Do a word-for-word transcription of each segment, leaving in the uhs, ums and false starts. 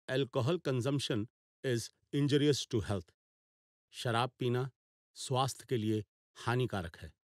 Alcohol consumption is injurious to health. शराब पीना स्वास्थ्य के लिए हानिकारक है।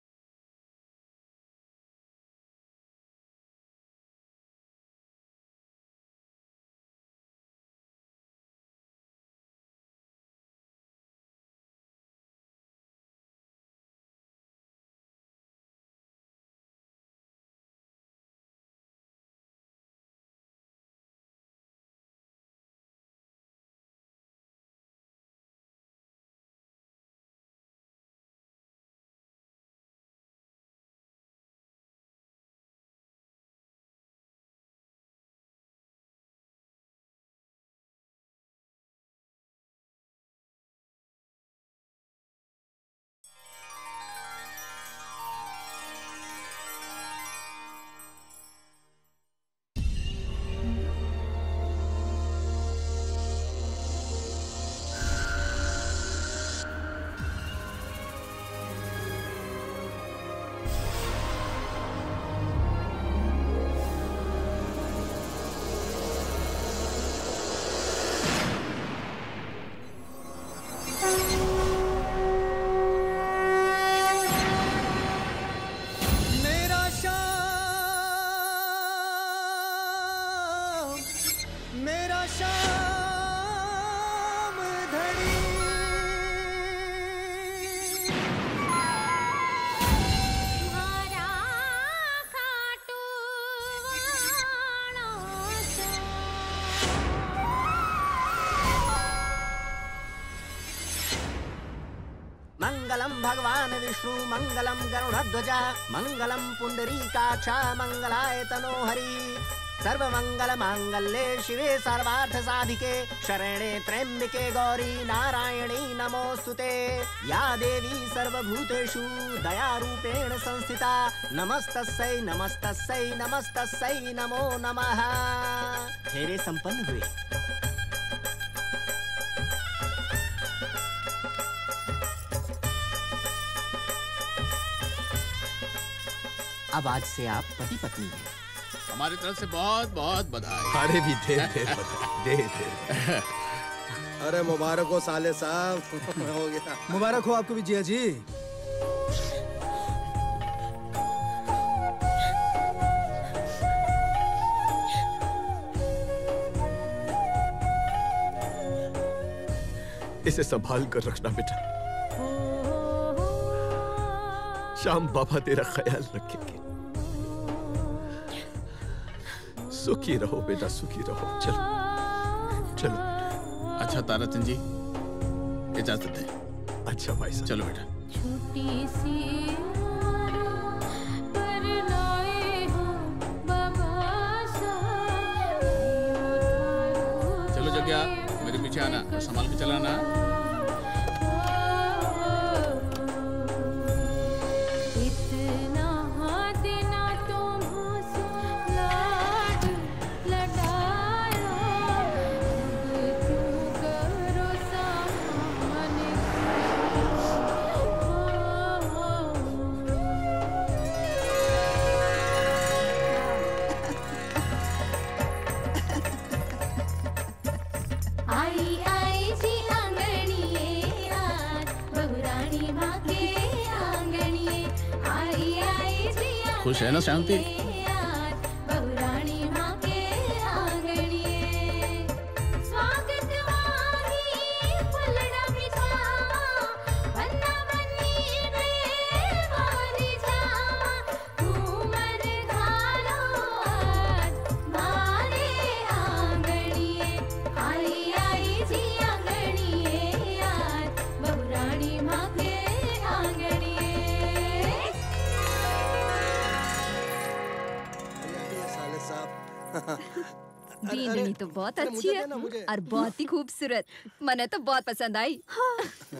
मंगलम भगवान विष्णु मंगलम गरुड़ध्वज मंगलम पुंडरीकाक्ष मंगलाय तनोहरि सर्वमंगल मांगल्ये शिवे सर्वार्थ साधिके शरणे त्र्यंबके गौरी नारायणी नमोस्तुते। या देवी सर्वभूतेषु दयारूपेण संस्थिता नमस्तस्यै नमस्तस्यै नमस्तस्यै नमो नमः। फेरे संपन्न हुए। अब आज से आप पति पत्नी हैं। हमारी तरफ से बहुत बहुत बधाई। अरे भी दे दे दे दे। अरे मुबारक हो साले साहब। हो गया। मुबारक हो आपको भी जिया जी। इसे संभाल कर रखना बेटा। श्याम बाबा तेरा ख्याल रखेंगे। सुखी रहो बेटा, सुखी रहो। चलो चलो। अच्छा ताराचंद जी, इजाजत है। अच्छा भाई साहब, चलो बेटा। छोटी सी पर लाए हो बाबा साहब। चलो जग्या, मेरे पीछे आना, संभाल के चलाना। खुश है ना शांति? दीननी तो बहुत अच्छी है और बहुत ही खूबसूरत। मने तो बहुत पसंद आई। हाँ।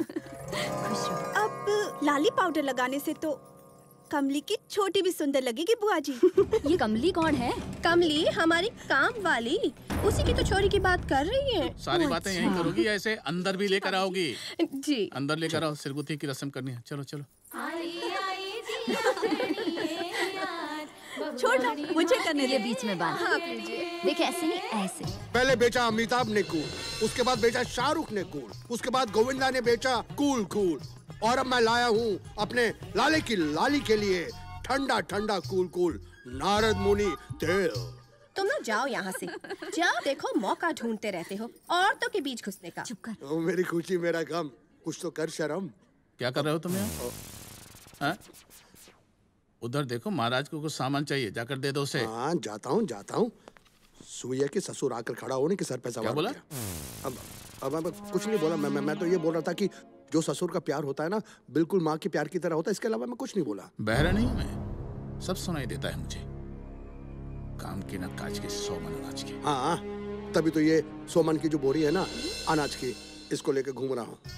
अब लाली पाउडर लगाने से तो कमली की छोटी भी सुंदर लगेगी बुआ जी। ये कमली कौन है? कमली हमारी काम वाली, उसी की तो छोरी की बात कर रही है। सारी बातें यहीं करोगी या ऐसे अंदर भी लेकर आओगी? जी अंदर लेकर आओ, सिरगुत्ती की रस्म करनी है। चलो चलो। छोड़ ना, मुझे करने ये दे। बीच में बांध। हाँ, लीजिए। देख ऐसे नहीं, ऐसे। पहले बेचा अमिताभ ने कूल, उसके बाद बेचा शाहरुख ने कूल, उसके बाद गोविंदा ने बेचा कूल कूल, और अब मैं लाया हूँ अपने लाले की लाली के लिए ठंडा ठंडा कूल कूल नारद मुनि तेल। तुम ना जाओ यहाँ से। जाओ, देखो मौका ढूंढते रहते हो औरतों के बीच घुसने का। चुप कर। ओ मेरी खुशी मेरा गम, कुछ तो कर शर्म। क्या कर रहे हो तुम यहाँ? हाँ? उधर देखो, महाराज को कुछ सामान चाहिए, जाकर दे दो उसे। हाँ जाता हूँ जाता हूँ। सुइया के ससुर आकर खड़ा होने के सर पे सवार क्या बोला? अब, अब अब कुछ नहीं बोला। मैं मैं मैं तो ये बोल रहा था कि जो ससुर का प्यार होता है ना, बिल्कुल माँ के प्यार की तरह होता है। इसके अलावा मैं कुछ नहीं बोला। बहरा नहीं मैं, सब सुनाई देता है मुझे। काम के न काज के, सौ मन अनाज के। हाँ तभी तो ये सौ मन की जो बोरी है ना अनाज की, इसको लेकर घूम रहा हूँ।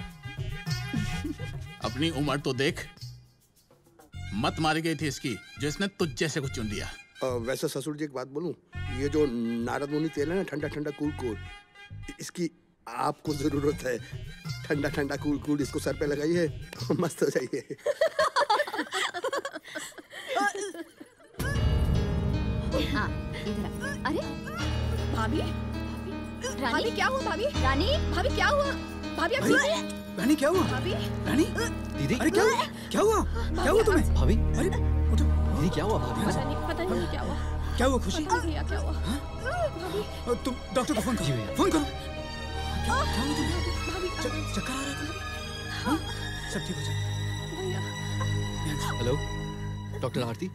अपनी उम्र तो देख, मत मारी गई थी इसकी जो इसने तुझ जैसे को चुन लिया। अ, वैसे ससुर जी एक बात बोलूं, ये जो नारद मुनि तेल है ना, ठंडा ठंडा कूल कूल, इसकी आपको जरूरत है। ठंडा ठंडा कूल कूल इसको सर पे लगाइए, मस्त हो जाइए। हाँ, इधर आ। अरे भाभी, रानी, भाभी क्या हुआ? भाभी, रानी, भाभी क्या हुआ? भाभी आप ठीक है? रानी क्या हुआ? भाभी, रानी, दीदी, अरे क्या हुआ? क्या हुआ? क्या हुआ तुम्हें? भाभी, अरे उठो। दीदी क्या हुआ भाभी? पता नहीं, पता नहीं क्या हुआ। क्या हुआ खुशी? पता नहीं भैया क्या हुआ। भाभी, तुम डॉक्टर को फोन करो। फोन करो। क्या क्या हुआ तुम्हें? भाभी, च- चक्कर आ रहा था? हाँ? सब ठीक हो जाएगा। भैया। Hello, doctor Aarti.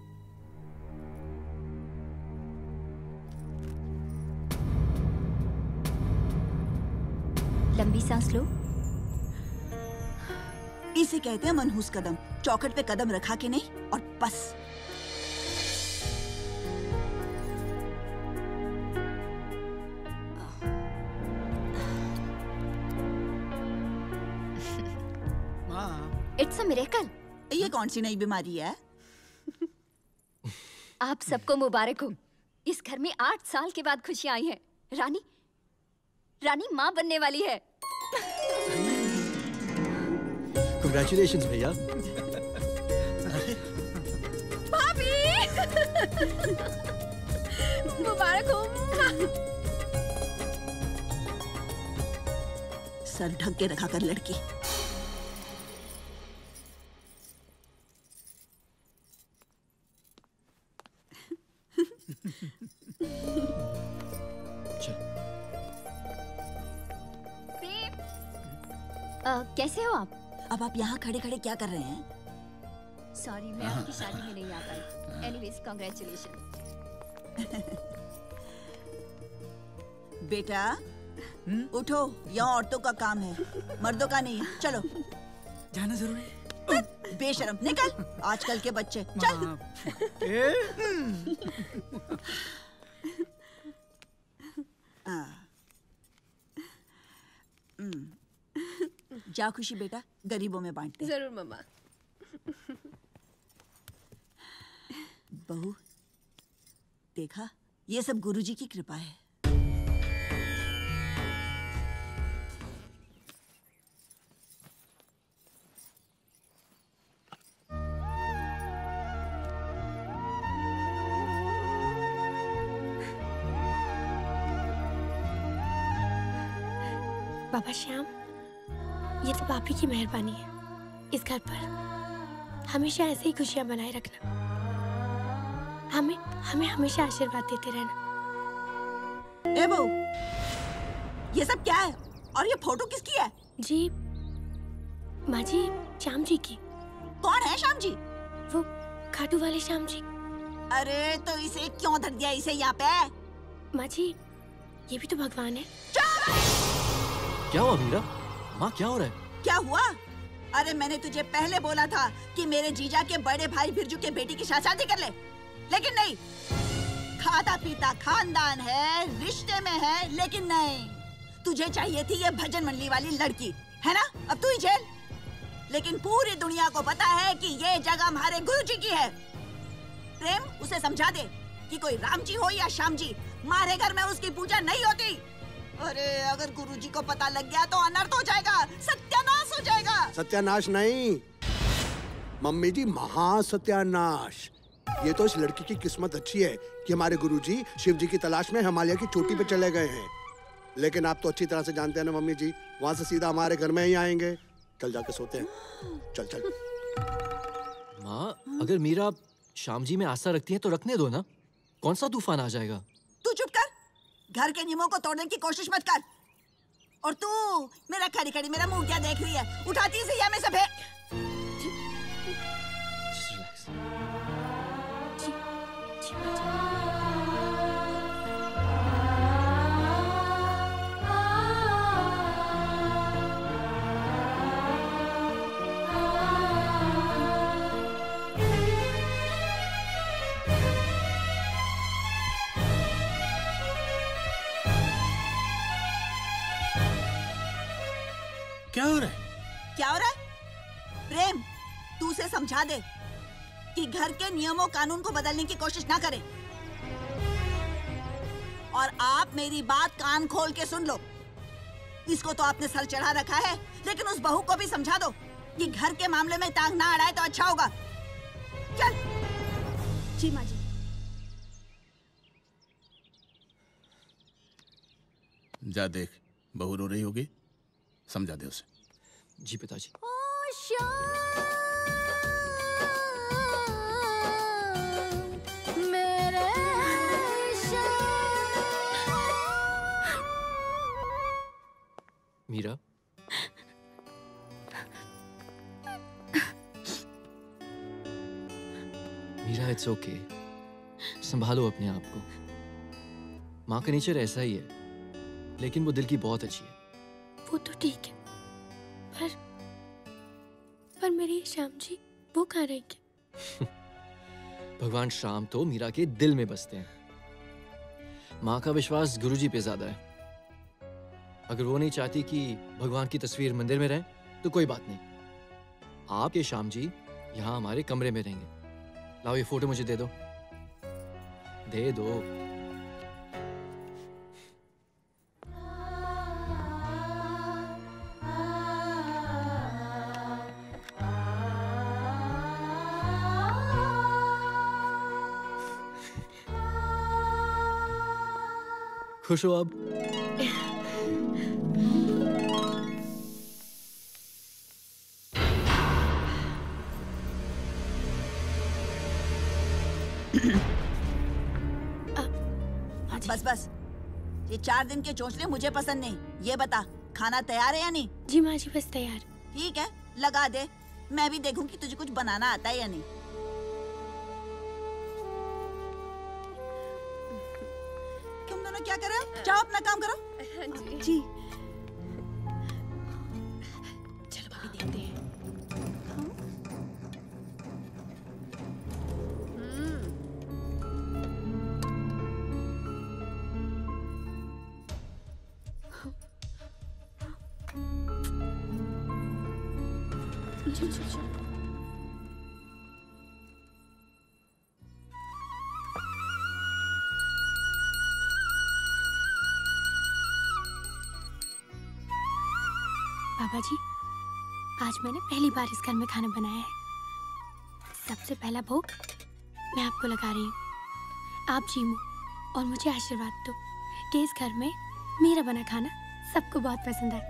लंबी सांस लो। इसे कहते हैं मनहूस कदम। चौखट पे कदम रखा के नहीं और बस। It's a miracle. ये कौन सी नई बीमारी है? आप सबको मुबारक हो। इस घर में आठ साल के बाद खुशियां आई हैं। रानी, रानी माँ बनने वाली है। Congratulations भैया। भाभी, मुबारक हो। सर ढक के रखा कर लड़की। आ, कैसे हो आप? अब आप यहाँ खड़े खड़े क्या कर रहे हैं? सॉरी, मैं आपकी शादी में नहीं आ पाई। Anyways, congratulation. बेटा उठो, यहाँ औरतों का काम है, मर्दों का नहीं। चलो जाना जरूरी है। बेशरम, निकल। आजकल के बच्चे, चल। आ, हम्म। जा खुशी बेटा, गरीबों में बांटते। जरूर मम्मा। बहू, देखा, ये सब गुरुजी की कृपा है। बाबा श्याम, ये सब आप ही की मेहरबानी है। इस घर पर हमेशा ऐसे ही खुशियां बनाए रखना। हमें हमें हमेशा आशीर्वाद देते रहना। ए बहू, ये सब क्या है? और ये फोटो किसकी है? जी माँ जी, श्याम जी की। कौन है श्याम जी? वो खाटू वाले श्याम जी। अरे तो इसे क्यों धर दिया इसे यहाँ पे? माँ जी, ये भी तो भगवान है। क्या हुआ मीरा? माँ क्या हो रहा है? क्या हुआ? अरे मैंने तुझे पहले बोला था कि मेरे जीजा के बड़े भाई बिरजू के बेटी की शादी कर ले, लेकिन नहीं। खाता पीता खानदान है, रिश्ते में है, लेकिन नहीं। तुझे चाहिए थी ये भजन मंडली वाली लड़की, है ना? अब तू ही झेल। लेकिन पूरी दुनिया को पता है कि ये जगह हमारे गुरुजी की है। प्रेम, उसे समझा दे कि कोई राम जी हो या श्याम जी, हमारे घर में उसकी पूजा नहीं होती। अरे अगर गुरुजी को पता लग गया तो अनर्थ हो जाएगा, सत्यानाश हो जाएगा। सत्यानाश नहीं मम्मी जी, महासत्यानाश। ये तो इस लड़की की किस्मत अच्छी है कि हमारे गुरुजी शिव जी की तलाश में हिमालय की चोटी पे चले गए हैं। लेकिन आप तो अच्छी तरह से जानते हैं ना मम्मी जी, वहां से सीधा हमारे घर में ही आएंगे। चल जाके सोते हैं, चल चल। माँ, अगर मीरा श्याम जी में आस्था रखती है तो रखने दो ना, कौन सा तूफान आ जाएगा। तू चुप कर, घर के नियमों को तोड़ने की कोशिश मत कर। और तू मेरा खड़ी खड़ी मेरा मुंह क्या देख रही है? उठाती से या मैं सब है। क्या हो रहा है? क्या हो रहा है? प्रेम, तू उसे समझा दे कि घर के नियमों कानून को बदलने की कोशिश ना करे। और आप मेरी बात कान खोल के सुन लो। इसको तो आपने सर चढ़ा रखा है, लेकिन उस बहू को भी समझा दो कि घर के मामले में टांग ना अड़ाए तो अच्छा होगा। चल। जी माँ जी। जा देख, बहू रो रही होगी, समझा दे उसे। जी पिताजी। मेरे मीरा, मीरा इट्स ओके, संभालो अपने आप को। माँ का नेचर ऐसा ही है, लेकिन वो दिल की बहुत अच्छी है। वो तो ठीक है, पर पर मेरी श्याम जी वो कहाँ रहेंगे? भगवान श्याम तो मीरा के दिल में बसते हैं। माँ का विश्वास गुरुजी पे ज्यादा है। अगर वो नहीं चाहती कि भगवान की तस्वीर मंदिर में रहे तो कोई बात नहीं, आपके श्याम जी यहाँ हमारे कमरे में रहेंगे। लाओ ये फोटो मुझे दे दो, दे दो। खुश हो अब? बस बस, ये चार दिन के चोंचले मुझे पसंद नहीं। ये बता, खाना तैयार है या नहीं? जी माँ जी, बस तैयार। ठीक है, लगा दे। मैं भी देखूं कि तुझे कुछ बनाना आता है या नहीं। तुम दोनों क्या कर रहे हो? जाओ अपना काम करो। जी। चलो भाभी देखते हैं। चल चल चल। बाबा जी, आज मैंने पहली बार इस घर में खाना बनाया है। सबसे पहला भोग मैं आपको लगा रही हूँ। आप जीमो और मुझे आशीर्वाद दो कि इस घर में मेरा बना खाना सबको बहुत पसंद आए।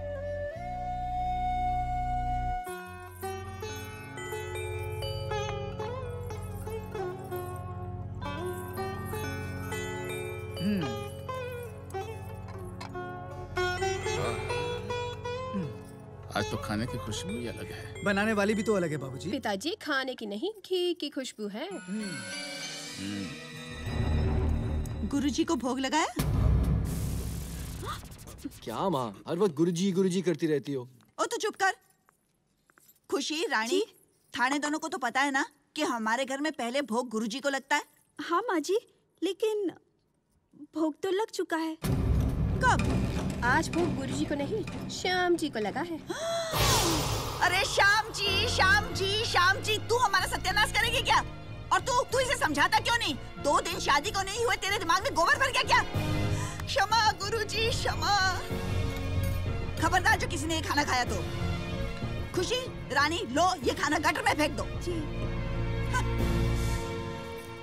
आज तो खाने की खुशबू ही अलग है। बनाने वाली भी तो अलग है बाबूजी। पिताजी, खाने की नहीं, घी की खुशबू है। गुरुजी को भोग लगाया? क्या माँ, हर वक्त गुरुजी गुरुजी करती रहती हो। ओ तो चुप कर। खुशी, रानी, थाने दोनों को तो पता है ना कि हमारे घर में पहले भोग गुरुजी को लगता है। हाँ माँ जी, लेकिन भोग तो लग चुका है। कब? आज भोग गुरुजी को नहीं, श्याम जी को लगा है। अरे श्याम जी, श्याम जी, श्याम जी, तू हमारा सत्यानाश करेगी क्या? और तू तू इसे समझाता क्यों नहीं? दो दिन शादी को नहीं हुए, तेरे दिमाग में गोबर भर गया क्या? क्षमा गुरुजी, क्षमा। खबरदार जो किसी ने ये खाना खाया तो। खुशी, रानी, लो ये खाना गटर में फेंक दो। जी।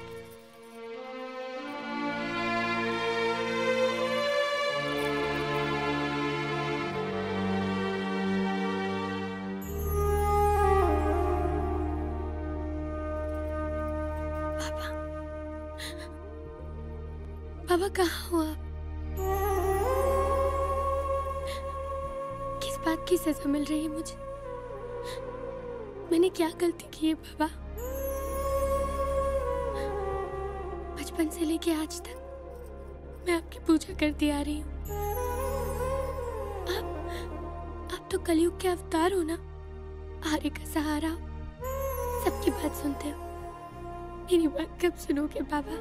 पापा पापा कहाँ हो आप? किस बात की सजा मिल रही है मुझे? मैंने क्या गलती की है पापा? बचपन से लेके आज तक मैं आपकी पूजा करती आ रही हूँ। आप आप तो कलयुग के अवतार हो ना, आर्य का सहारा हो, सबकी बात सुनते हो। मेरी बात कब सुनोगे पापा?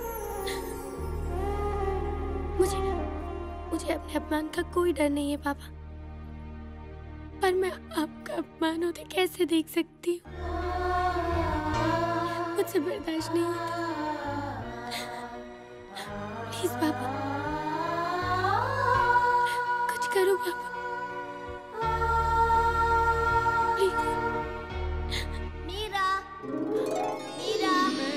मुझे मुझे अपने अपमान का कोई डर नहीं है पापा, पर मैं आपका अपमान होते कैसे देख सकती हूँ? मुझसे बर्दाश्त नहीं होता। प्लीज पापा, कुछ करो पापा, प्लीज। मीरा, मीरा,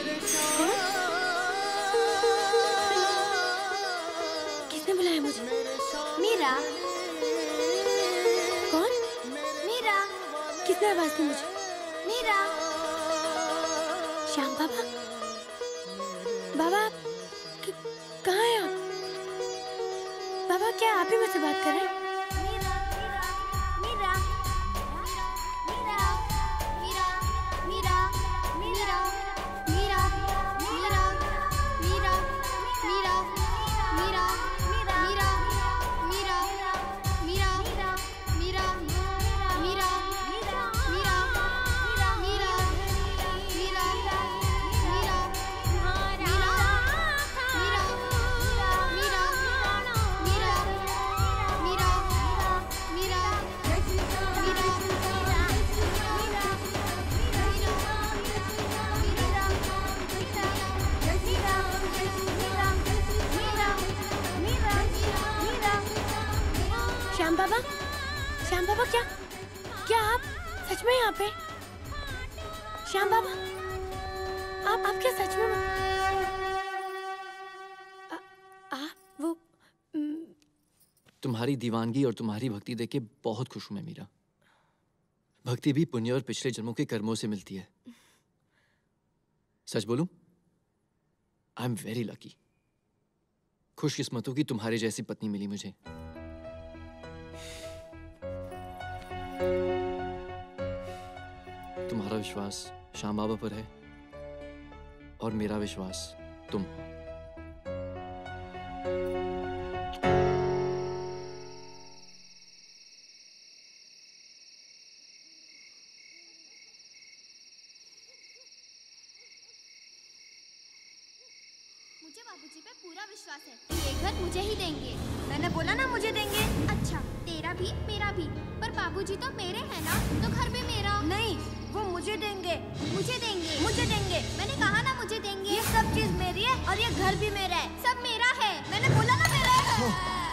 किसने बुलाया मुझे? मीरा, कौन? मीरा, किसने आवाज दी मुझे? मीरा। श्याम बाबा, बाबा क- कहाँ हैं आप? बाबा क्या आप ही मुझसे बात कर रहे हैं? मीरा, मीरा, मीरा, मीरा, मीरा, मीरा, मीरा, मीरा, मीरा, मीरा, मीरा, मीरा, मीरा, मीरा, मीरा, मीरा, मीरा, मीरा, श्याम बाबा, श्याम बाबा क्या क्या आप सच में यहाँ पे? श्याम बाबा, आप आप क्या सच में आ, आप वो म, तुम्हारी दीवानगी और तुम्हारी भक्ति देख के बहुत खुश हूं मैं मीरा। भक्ति भी पुण्य और पिछले जन्मों के कर्मों से मिलती है। सच बोलूं, आई एम वेरी लकी। खुशकिस्मत हूं कि तुम्हारे जैसी पत्नी मिली मुझे। तुम्हारा विश्वास श्याम बाबा पर है और मेरा विश्वास तुम। मुझे बाबूजी पे पूरा विश्वास है। ये घर मुझे ही देंगे। मैंने बोला ना मुझे देंगे। अच्छा, तेरा भी मेरा भी, पर बाबूजी तो मेरे हैं ना, तो घर भी मेरा। नहीं, वो मुझे देंगे। मुझे देंगे। मुझे देंगे। मैंने कहा ना मुझे देंगे। ये सब चीज मेरी है और ये घर भी मेरा है। सब मेरा है। मैंने बोला ना मेरा है।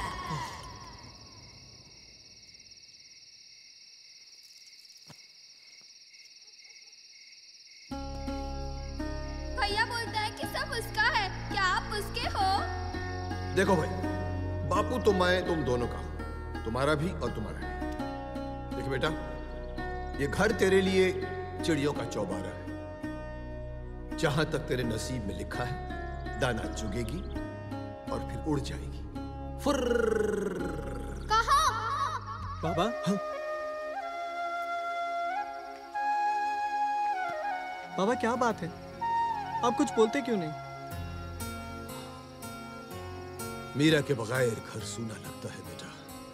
भैया बोलता है कि सब उसका है। क्या आप उसके हो? देखो भाई, बापू तो मैं तुम दोनों का हूं, तुम्हारा भी और तुम्हारा भी। देख बेटा, ये घर तेरे लिए चिड़ियों का चौबारा है। जहां तक तेरे नसीब में लिखा है, दाना चुगेगी और फिर उड़ जाएगी। फुर्र। कहाँ? बाबा, हाँ? बाबा क्या बात है? आप कुछ बोलते क्यों नहीं? मीरा के बगैर घर सूना लगता है बेटा।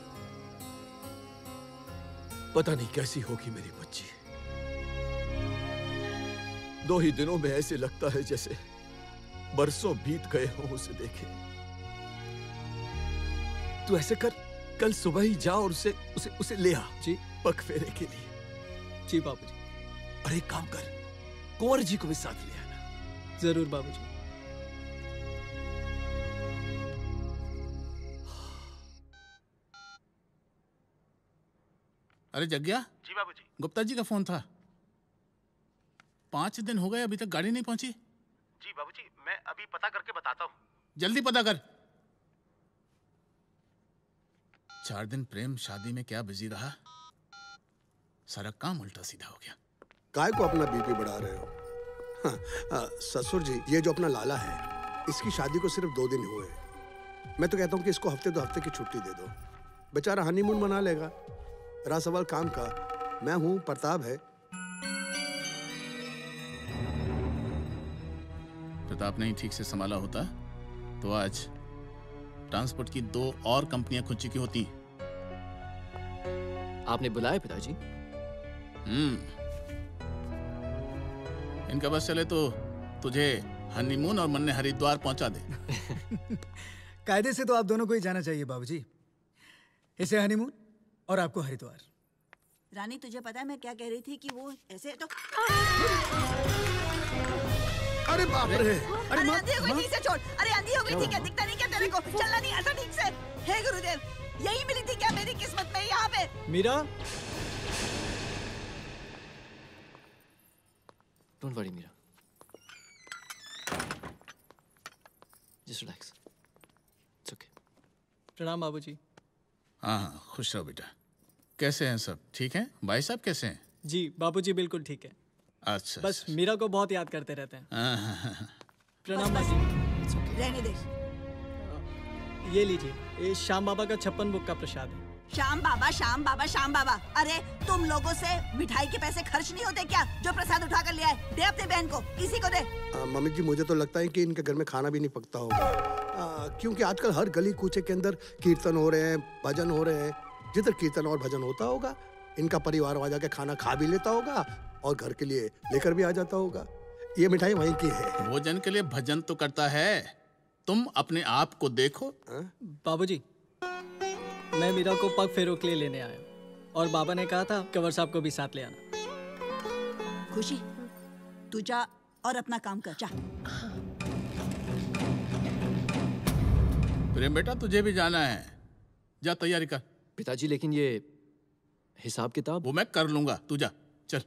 पता नहीं कैसी होगी मेरी बच्ची। दो ही दिनों में ऐसे लगता है जैसे बरसों बीत गए हों उसे देखे। तू ऐसे कर, कल सुबह ही जा और उसे उसे उसे ले आ जी, पग फेरे के लिए। जी बाबूजी। और एक काम कर, कुंवर जी को भी साथ ले आना। जरूर बाबूजी। अरे जग्या। जी बाबूजी। गुप्ता जी का फोन था। पांच दिन हो गए, अभी तक गाड़ी नहीं पहुंची। जी बाबूजी, मैं अभी पता करके बताता हूँ। जल्दी पता कर। चार दिन प्रेम शादी में क्या बिजी रहा, सारा काम उल्टा सीधा हो गया। काय को अपना बीपी बढ़ा रहे हो? हाँ, आ, ससुर जी, ये जो अपना लाला है, इसकी शादी को सिर्फ दो दिन हुए हैं। मैं तो कहता हूँ कि इसको हफ्ते दो हफ्ते की छुट्टी दे दो, बेचारा हनीमून मना लेगा। रहा सवाल काम का, मैं हूँ, प्रताप है। प्रताप नहीं ठीक से संभाला होता तो आज ट्रांसपोर्ट की दो और कंपनियां खुद चुकी होती। आपने बुलाया पिताजी? हम्म इनका बस चले तो तुझे हनीमून और मन्ने हरिद्वार पहुंचा दे। कायदे से तो आप दोनों को ही जाना चाहिए बाबूजी। इसे हनीमून और आपको हरिद्वार। रानी तुझे पता है मैं क्या कह रही थी कि वो ऐसे तो अरे बाप रे! अरे आंधी हो गई ठीक से छोड़। अरे आंधी हो गई ठीक है, दिखता नहीं क्या तेरे को? चलना नहीं आता ठीक से? हे गुरुदेव, यही मिली थी क्या मेरी किस्मत में यहाँ पे? Meera, don't worry Meera, just relax, it's okay. प्रणाम बाबूजी। हाँ हाँ, खुश रहो बेटा। कैसे हैं सब? ठीक हैं? भाई साहब कैसे हैं? जी बाबूजी बिल्कुल ठीक है। अच्छा, बस अच्छा। मीरा को बहुत याद करते रहते हैं। हाँ, प्रणाम बाजी। रहने दे। ये लीजिए, ये श्याम बाबा का छप्पन बुक का प्रसाद है। श्याम बाबा, श्याम बाबा, श्याम बाबा। अरे तुम लोगों से मिठाई के पैसे खर्च नहीं होते क्या? जो प्रसाद उठा कर ले आए, दे अपने बहन को, इसी को दे। आ, मम्मी जी, मुझे तो लगता है कि इनके घर में खाना भी नहीं पकता होगा, आ, क्योंकि आजकल हर गली कूचे के अंदर कीर्तन हो रहे हैं, भजन हो रहे हैं। जिधर कीर्तन और भजन होता होगा, इनका परिवार वहाँ जाके खाना खा भी लेता होगा और घर के लिए लेकर भी आ जाता होगा। ये मिठाई वहीं की है। भोजन के लिए भजन तो करता है, तुम अपने आप को देखो। बाबूजी, मैं मीरा को पग फेरों के लिए लेने आया और बाबा ने कहा था कंवर साहब को भी साथ ले आना। खुशी, तू जा और अपना काम कर, जा। प्रेम बेटा, तुझे भी जाना है, जा तैयारी कर। पिताजी लेकिन ये हिसाब किताब? वो मैं कर लूंगा, तू जा, चल।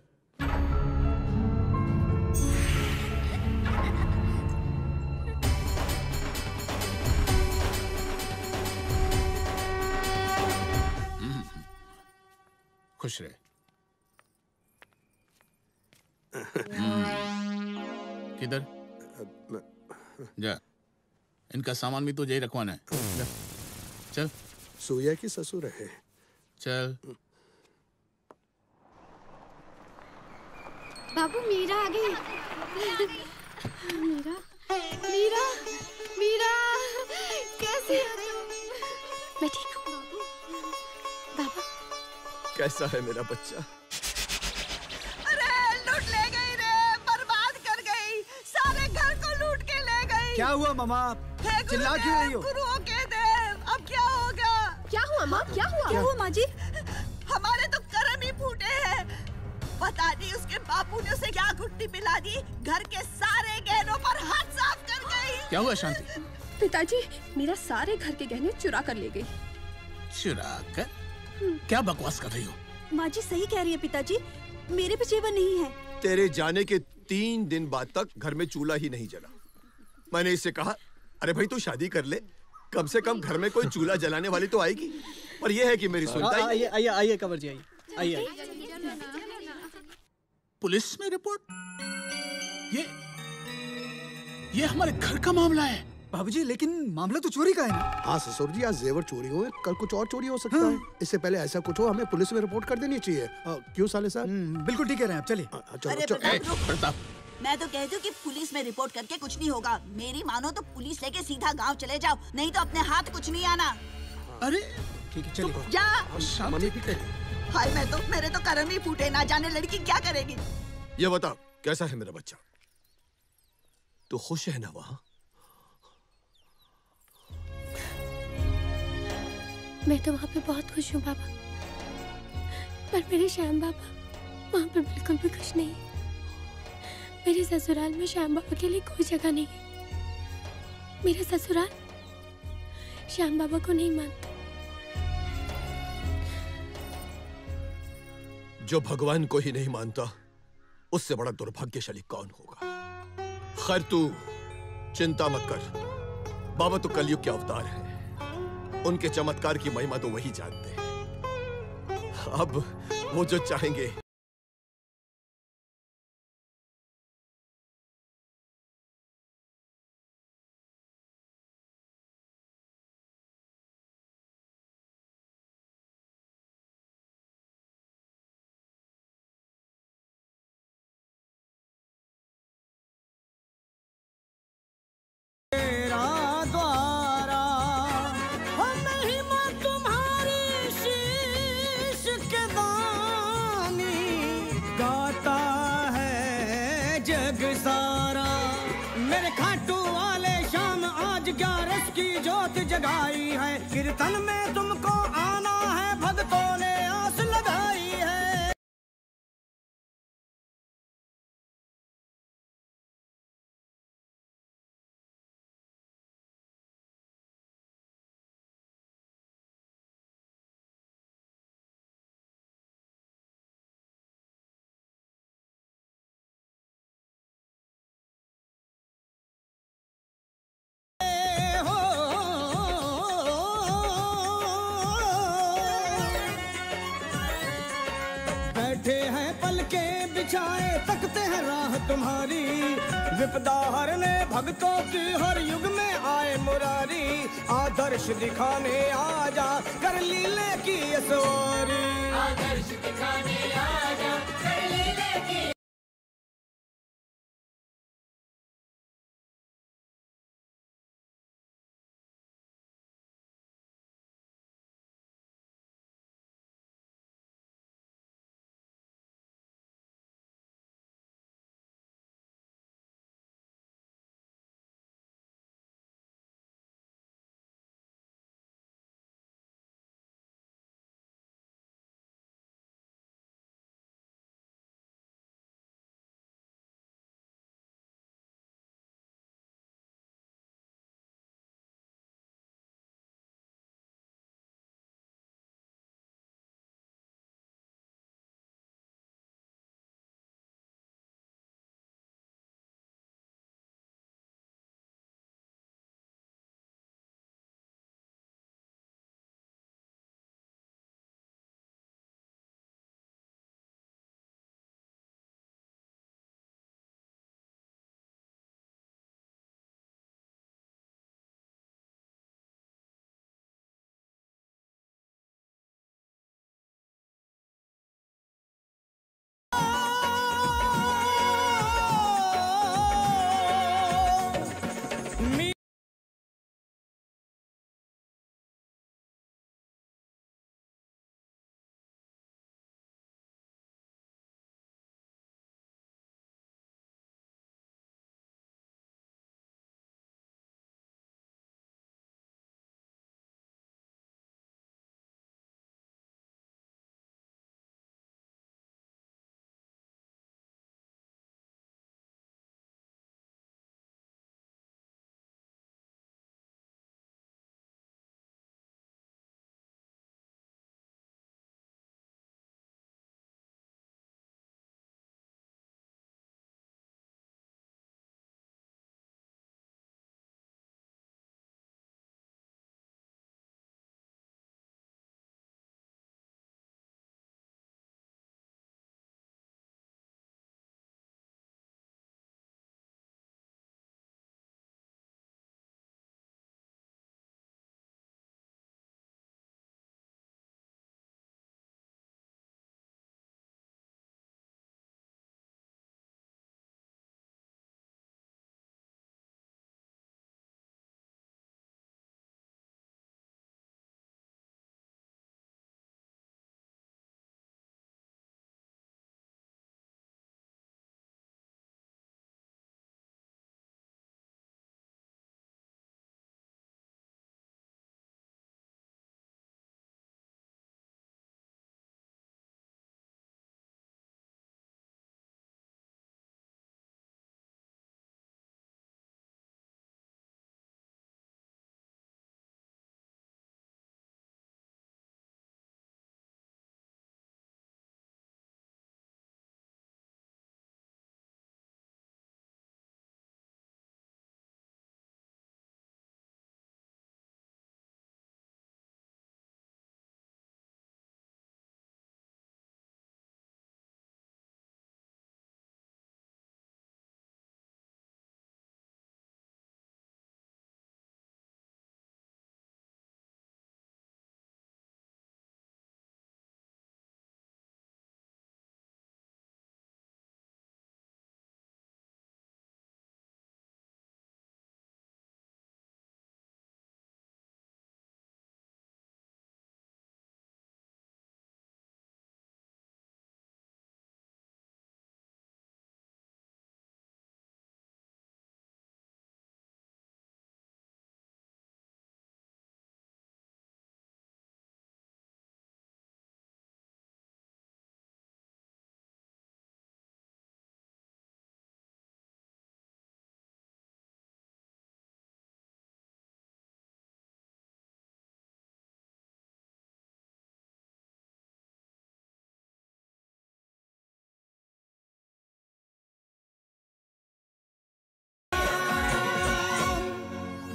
खुश रहे। किधर जा, इनका सामान भी तुझे ही रखवाना है। जा, चल। सूर्या की ससुर है। चल। बाबू मीरा आ गई। मीरा, मीरा, मीरा, कैसी हो तुम? मैं ठीक हूँ। बाबा, कैसा है मेरा बच्चा? अरे लूट ले गई रे, बर्बाद कर गई, सारे घर को लूट के ले गई। क्या हुआ मामा? चिल्ला क्यों रही हो? गुरुओं के देव, अब क्या होगा? क्या हुआ माँ? क्या हुआ? क्या हुआ माँ जी? हमारे तो कर्म ही फूटे हैं। पता नहीं उसके बापू ने उसे क्या गुट्टी पिला दी, घर के सारे गहनों पर हाथ साफ कर गई। क्या हुआ शांति? पिताजी, मेरा सारे घर के गहने चुरा कर ले गई। चुरा कर? क्या बकवास कर रही हो? माँ जी सही कह रही है पिताजी, मेरे भी जेवर नहीं है। तेरे जाने के तीन दिन बाद तक घर में चूल्हा ही नहीं जला। मैंने इससे कहा, अरे भाई तू शादी कर ले, कम से कम घर में कोई चूल्हा जलाने वाली तो आएगी। पर यह है कि मेरी सुनता ही। आइए आइए आइए कंवर जी, आइए आइए। पुलिस में रिपोर्ट? ये ये हमारे घर का मामला है। बाबूजी, लेकिन मामला तो चोरी का है ना? हाँ ससुर जी, आज जेवर चोरी हुए, कल कुछ और चोरी हो सकता हाँ। है। इससे पहले ऐसा कुछ हो, हमें पुलिस में रिपोर्ट कर देनी चाहिए। आ, क्यों साले साहब? बिल्कुल ठीक कह रहे हैं आप, चलिए। अरे प्रताप, प्रताप, मैं तो कहती हूँ कि पुलिस में रिपोर्ट करके कुछ नहीं होगा। मेरी मानो तो पुलिस लेके सीधा गांव चले जाओ, नहीं तो अपने हाथ कुछ नहीं आना। अरे ठीक है, चलिए। जा। मम्मी भी कह। हाय, मैं तो मेरे तो कर्म ही फूटे, ना जाने लड़की क्या करेगी। ये बता, कैसा है मेरा बच्चा? तू खुश है ना वहाँ? मैं तो वहाँ पे बहुत खुश हूँ बाबा, पर मेरे श्याम बाबा वहाँ पे बिल्कुल भी खुश नहीं है। मेरे ससुराल में श्याम बाबा के लिए कोई जगह नहीं है। मेरा ससुराल श्याम बाबा को नहीं मानता। जो भगवान को ही नहीं मानता, उससे बड़ा दुर्भाग्यशाली कौन होगा? खैर तू चिंता मत कर, बाबा तो कलयुग के अवतार हैं। उनके चमत्कार की महिमा तो वही जानते हैं। अब वो जो चाहेंगे नजारा। मेरे खाटू वाले शाम आज ग्यारस की जोत जगाई है, कीर्तन में तुमको आना है, भक्तों ने आस लगाई है। बैठे हैं पलके बिछाए, तकते हैं राह तुम्हारी, विपदा हरने भक्तों की हर युग में आए मुरारी। आदर्श दिखाने आजा, कर लीले की ये सवारी, आदर्श दिखाने आजा, कर लीले की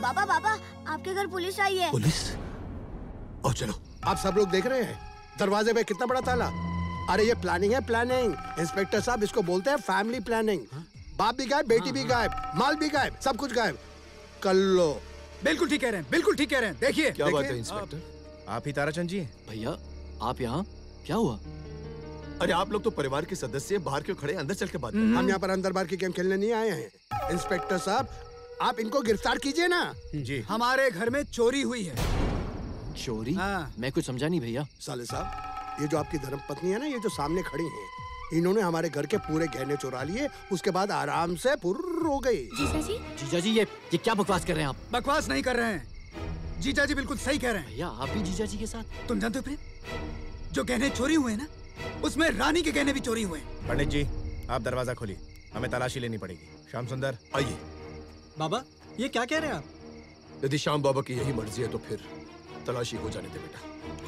बाबा बाबा आपके घर पुलिस आई है। पुलिस? और चलो। आप सब लोग देख रहे हैं दरवाजे पे कितना बड़ा ताला। अरे ये प्लानिंग है, प्लानिंग। इंस्पेक्टर साहब इसको बोलते हैं फैमिली प्लानिंग। बाप भी गायब, बेटी भी गायब, माल भी गायब, सब कुछ गायब। कल्लो। बिल्कुल ठीक कह रहे हैं, बिल्कुल ठीक कह रहे हैं। देखिए क्या बात है इंस्पेक्टर? आप ही ताराचंद जी? भैया आप यहाँ? क्या हुआ? अरे आप लोग तो परिवार के सदस्य, बाहर क्यों खड़े? अंदर चल के बात करें। हम यहाँ पर अंदर बाहर की गेम खेलने नहीं आए हैं। इंस्पेक्टर साहब आप इनको गिरफ्तार कीजिए ना। जी। हमारे घर में चोरी हुई है। चोरी? मैं कुछ समझा नहीं भैया। साले साहब, ये जो आपकी धर्मपत्नी है ना, ये जो सामने खड़ी है, इन्होंने हमारे घर के पूरे गहने चुरा लिए, उसके बाद आराम से फुर्र हो गई। जीजा जी जीजा जी ये ये क्या बकवास कर रहे हैं आप? बकवास नहीं कर रहे हैं, जीजा जी बिल्कुल सही कह रहे हैं। भैया आप भी जीजा जी के साथ? तुम जानते हो प्रेम, जो गहने चोरी हुए ना, उसमें रानी के गहने भी चोरी हुए। पंडित जी आप दरवाजा खोलिए, हमें तलाशी लेनी पड़ेगी। श्याम सुंदर आइए। बाबा ये क्या कह रहे हैं आप? यदि श्याम बाबा की यही मर्जी है तो फिर तलाशी हो जाने दे बेटा।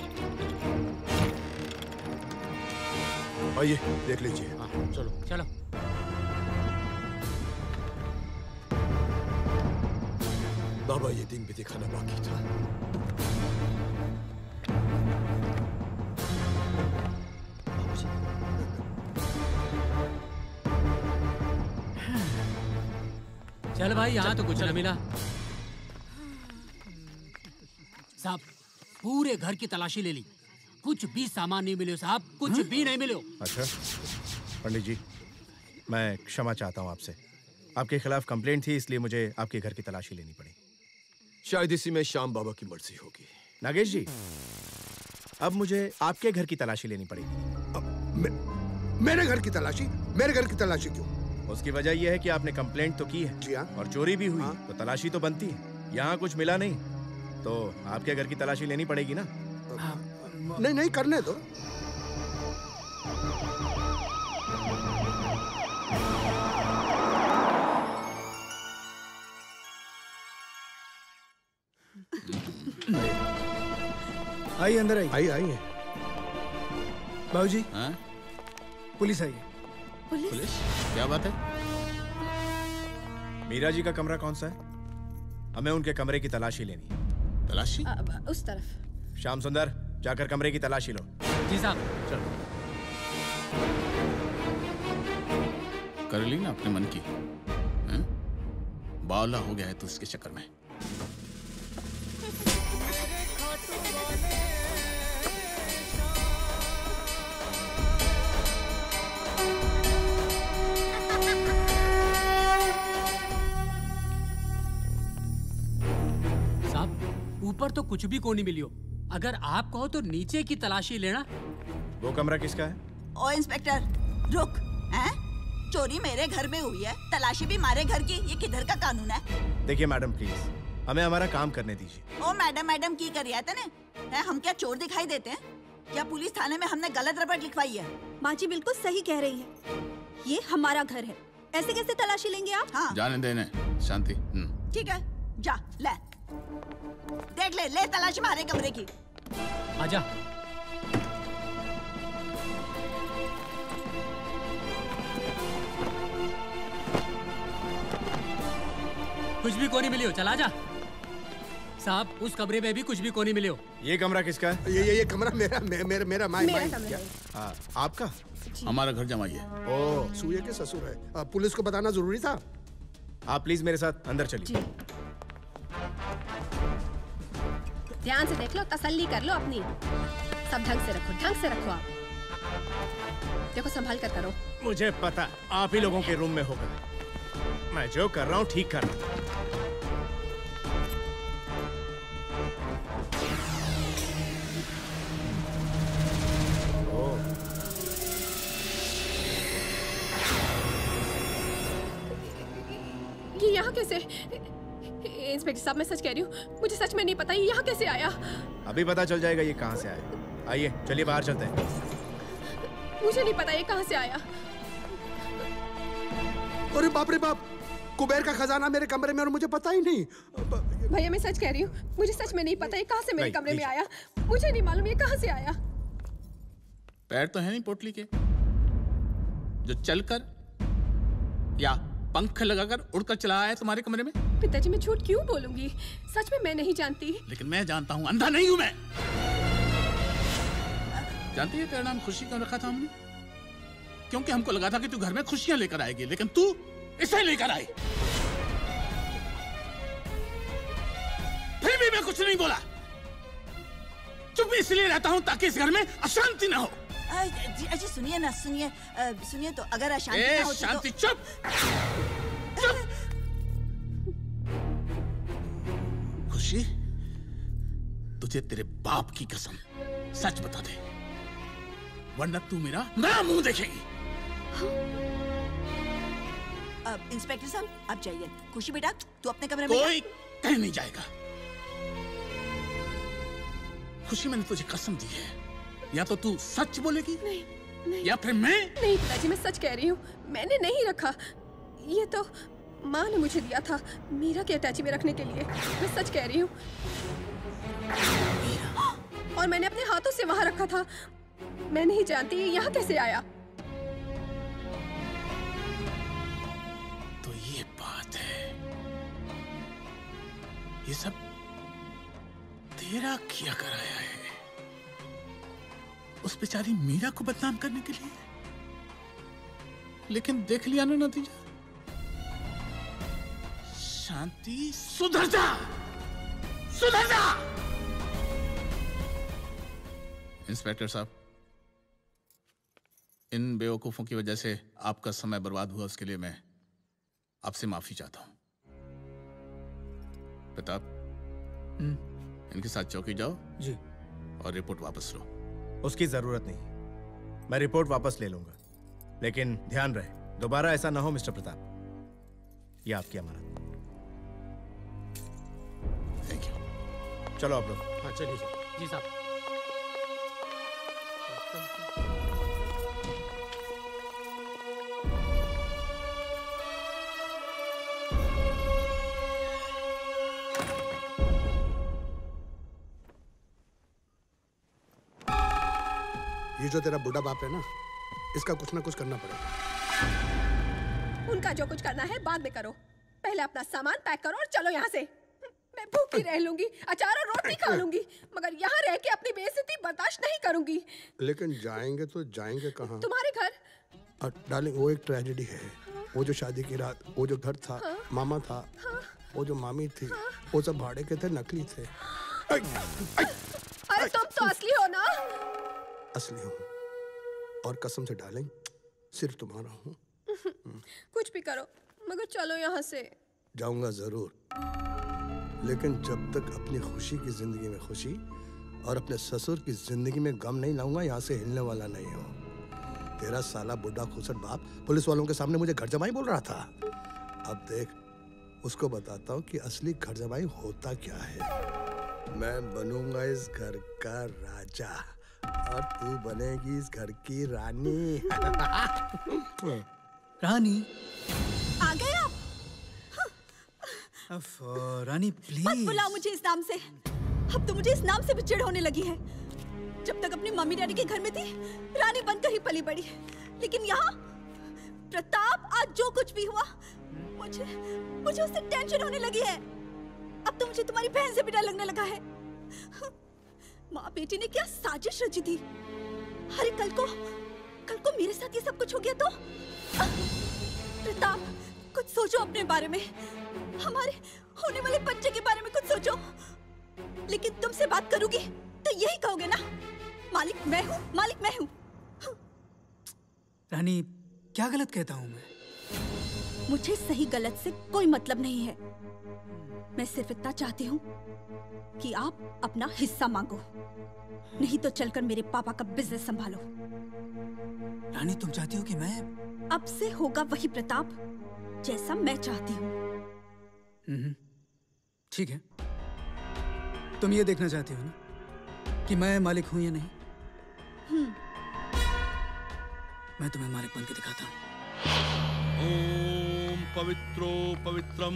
आइए देख लीजिए। हाँ, चलो चलो। बाबा ये दिन भी दिखाना बाकी था। चल भाई यहाँ तो कुछ न मिला। साहब पूरे घर की तलाशी ले ली, कुछ भी सामान नहीं मिले साहब, कुछ हुँ? भी नहीं मिले। अच्छा पंडित जी मैं क्षमा चाहता हूँ आपसे, आपके खिलाफ कंप्लेंट थी इसलिए मुझे आपके घर की तलाशी लेनी पड़ी। शायद इसी में श्याम बाबा की मर्जी होगी। नागेश जी अब मुझे आपके घर की तलाशी लेनी पड़ेगी। मे, मेरे घर की तलाशी? मेरे घर की तलाशी क्यों? उसकी वजह यह है कि आपने कंप्लेंट तो की है। जी हाँ। और चोरी भी हुई। हाँ। तो तलाशी तो बनती है, यहाँ कुछ मिला नहीं तो आपके घर की तलाशी लेनी पड़ेगी ना। नहीं नहीं करने दो। आइए अंदर आइए। आइए आइए। बाबूजी हाँ? पुलिस आई है। पुलिस? पुलिस? क्या बात है? मीरा जी का कमरा कौन सा है? हमें उनके कमरे की तलाशी लेनी है। तलाशी? आ, उस तरफ। श्याम सुंदर जाकर कमरे की तलाशी लो। जी साहब। चलो। कर ली ना अपने मन की? हैं? बावला हो गया है तो उसके चक्कर में। ऊपर तो कुछ भी को नहीं मिली हो, अगर आप कहो तो नीचे की तलाशी लेना। वो कमरा किसका है? ओ इंस्पेक्टर रुक, हैं? चोरी मेरे घर में हुई है, तलाशी भी हमारे घर की, ये किधर का कानून है? देखिए मैडम प्लीज हमें हमारा काम करने दीजिए। ओ मैडम मैडम की करिए तने है, हम क्या चोर दिखाई देते हैं? क्या पुलिस थाने में हमने गलत रपट लिखवाई है? माँ जी बिल्कुल सही कह रही है, ये हमारा घर है, ऐसे कैसे तलाशी लेंगे आप? हाँ। जाने देने शांति। ठीक है जा ले देख ले ले तलाशी हमारे कमरे की। आजा। कुछ भी कोनी मिली हो, चला जा। साहब उस कमरे में भी कुछ भी कोनी मिले हो। ये कमरा किसका है? ये ये ये कमरा मेरा मे, मेरा मेरा माई माई आ, आपका? हमारा घर जमाई है। ओ सूर्य के ससुर है। आ, पुलिस को बताना जरूरी था। आप प्लीज मेरे साथ अंदर चलिए। ध्यान से देख लो, तसल्ली कर लो अपनी, सब ढंग से रखो, ढंग से रखो। आप देखो संभाल कर करो। मुझे पता आप ही लोगों के रूम में होगा, मैं जो कर रहा हूँ ठीक कर रहा हूँ। ये यहाँ कैसे? इंस्पेक्टर साहब मैं सच कह रही हूँ, मुझे सच में नहीं पता ये यहाँ कैसे आया। अभी पता चल जाएगा ये कहाँ से आया। आइए चलिए बाहर चलते हैं। मुझे नहीं पता ये कहाँ से आया। अरे बाप रे बाप, कुबेर का खजाना मेरे कमरे में और मुझे पता ही नहीं। भैया मैं सच कह रही हूँ, मुझे सच में नहीं पता ये कहाँ से मेरे कमरे में आया, मुझे नहीं मालूम ये कहाँ से आया। पैर तो है नहीं पोटली के जो चलकर या पंख लगाकर उड़कर चला आया तुम्हारे कमरे में? पिताजी मैं झूठ क्यों बोलूंगी? सच में मैं नहीं जानती। लेकिन मैं जानता हूँ, अंधा नहीं हूँ मैं। जानती है तेरा नाम खुशी क्यों रखा था हमने? क्योंकि हमको लगा था कि तू घर में खुशियां लेकर आएगी, लेकिन तू इसे लेकर आई। फिर भी मैं कुछ नहीं बोला। चुप इसलिए रहता हूँ ताकि इस घर में अशांति ना हो। अजी सुनिए ना, सुनिए सुनिए तो अगर अशांति ए, ना होती शांति, तो... चुप चुप। खुशी, तुझे तेरे बाप की कसम सच बता दे, वरना तू मेरा नया मुंह देखेगी। अब इंस्पेक्टर साहब आप जाइए। खुशी बेटा तू अपने कमरे में। कोई कहीं नहीं जाएगा। खुशी मैंने तुझे कसम दी है, या तो तू सच बोलेगी नहीं, नहीं, या फिर मैं। नहीं पिताजी मैं सच कह रही हूँ, मैंने नहीं रखा। ये तो माँ ने मुझे दिया था मीरा के अटैची में रखने के लिए। मैं सच कह रही हूँ। और मैंने अपने हाथों से वहाँ रखा था। मैं नहीं जानती यहाँ कैसे आया। तो ये बात है, ये सब तेरा किया कराया है उस बेचारी मीरा को बदनाम करने के लिए। लेकिन देख लिया ना नतीजा। शांति, सुधर जा, सुधर जा। इंस्पेक्टर साहब, इन बेवकूफों की वजह से आपका समय बर्बाद हुआ, उसके लिए मैं आपसे माफी चाहता हूं। प्रताप, इनके साथ चौकी जाओ जी, और रिपोर्ट वापस लो। उसकी जरूरत नहीं, मैं रिपोर्ट वापस ले लूंगा, लेकिन ध्यान रहे दोबारा ऐसा ना हो मिस्टर प्रताप। ये आपकी अमानत। Thank you. चलो आप लोग। हाँ चलिए। जी साहब। ये जो तेरा बुढ़ा बाप है ना, इसका कुछ ना कुछ करना पड़ेगा। उनका जो कुछ करना है बाद में करो। पहले अपना सामान पैक करो और चलो यहाँ से। मैं भूखी रह लूंगी, अचार और रोटी खा लूंगी, मगर यहाँ रह के अपनी बेइज्जती बर्दाश्त नहीं करूंगी। लेकिन जाएंगे तो जाएंगे कहाँ? तुम्हारे घर। डार्लिंग, वो एक ट्रेजेडी है। वो जो शादी की रात, वो जो घर था, हाँ? मामा था, हाँ? वो जो मामी थी, हाँ? वो सब भाड़े के थे, नकली थे। अरे तुम तो असली हो ना? असली हूँ, और कसम से डार्लिंग सिर्फ तुम्हारा हूँ। कुछ भी करो मगर चलो यहाँ से। जाऊंगा जरूर, लेकिन जब तक अपनी खुशी की जिंदगी में खुशी और अपने ससुर की जिंदगी में गम नहीं लाऊंगा, यहाँ से हिलने वाला नहीं हो। तेरा साला बुढ़ा खुसट बाप पुलिस वालों के सामने मुझे घर जमाई बोल रहा था। अब देख, उसको बताता हूँ कि असली घर जमाई होता क्या है। मैं बनूंगा इस घर का राजा और तू बनेगी इस घर की रानी। रानी आ गए आप? अफ, रानी प्लीज मत बुलाओ मुझे इस नाम से। अब तो मुझे इस नाम से भी चिढ़ होने लगी है। जब तक अपनी मम्मी डैडी के घर में थी, रानी बनकर ही पली बड़ी, लेकिन यहाँ प्रताप, आज जो कुछ भी हुआ, मुझे मुझे उससे टेंशन होने लगी है। अब तो मुझे तुम्हारी बहन से भी डर लगने लगा है। माँ बेटी ने क्या साजिश रची थी। अरे कल को कल को मेरे साथ ये सब कुछ हो गया तो? प्रताप, कुछ सोचो अपने बारे में, हमारे होने वाले बच्चे के बारे में कुछ सोचो। लेकिन तुमसे बात करूंगी तो यही कहोगे ना, मालिक मैं हूँ, मालिक मैं हूँ। रानी क्या गलत कहता हूँ मैं? मुझे सही गलत से कोई मतलब नहीं है। मैं सिर्फ इतना चाहती हूँ कि आप अपना हिस्सा मांगो, नहीं तो चलकर मेरे पापा का बिजनेस संभालो। रानी तुम चाहती हो कि मैं? अब से होगा वही प्रताप जैसा मैं चाहती हूँ। ठीक है, तुम ये देखना चाहती हो ना कि मैं मालिक हूँ या नहीं? हम्म। मैं तुम्हें मालिक बन के दिखाता हूँ। ओम पवित्रो पवित्रम,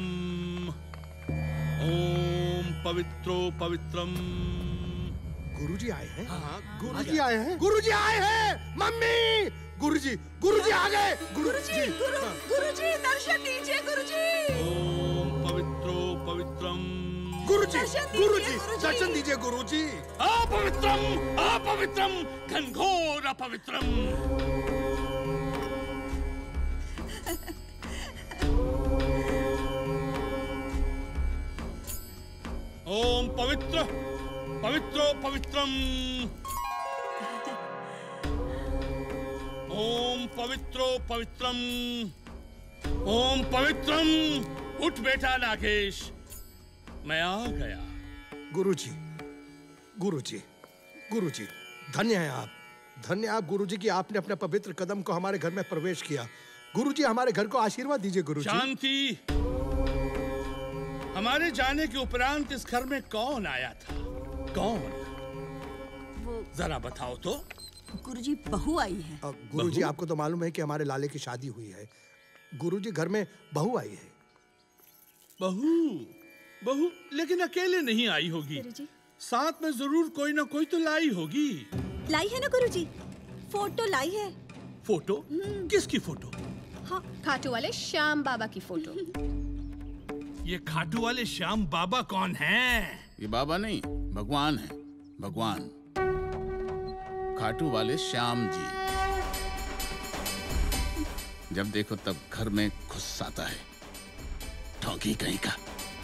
ओम पवित्रो पवित्रम। गुरुजी आए हैं? हाँ, गुरुजी आए हैं? गुरुजी आए हैं? मम्मी, गुरुजी गुरुजी आ गए गुरुजी गुरु गुरुजी दर्शन दीजिए गुरुजी। ओम पवित्रो पवित्रम। गुरुजी गुरुजी दर्शन दीजिए गुरुजी। अपवित्रम अपवित्रम घनघोर अपवित्रम। ओम पवित्र पवित्रो पवित्रम। ओम पवित्रो पवित्रम। ओम पवित्रम। उठ बेटा नागेश, मैं आ गया। गुरुजी गुरुजी गुरुजी धन्य है आप, धन्य आप गुरुजी कि आपने अपने पवित्र कदम को हमारे घर में प्रवेश किया। गुरुजी हमारे घर को आशीर्वाद दीजिए गुरुजी। शांति। हमारे जाने के उपरांत इस घर में कौन आया था? कौन? वो जरा बताओ तो। गुरुजी बहू आई है। गुरुजी आपको तो मालूम है कि हमारे लाले की शादी हुई है। गुरुजी घर में बहू आई है। बहू बहू लेकिन अकेले नहीं आई होगी, साथ में जरूर कोई ना कोई तो लाई होगी। लाई है ना गुरुजी, फोटो लाई है। फोटो? किसकी फोटो? हाँ, खाटू वाले श्याम बाबा की फोटो। ये खाटू वाले श्याम बाबा कौन हैं? ये बाबा नहीं, भगवान है, भगवान। खाटू वाले श्याम जी। जब देखो तब घर में घुस आता है, ठोंकी कहीं का।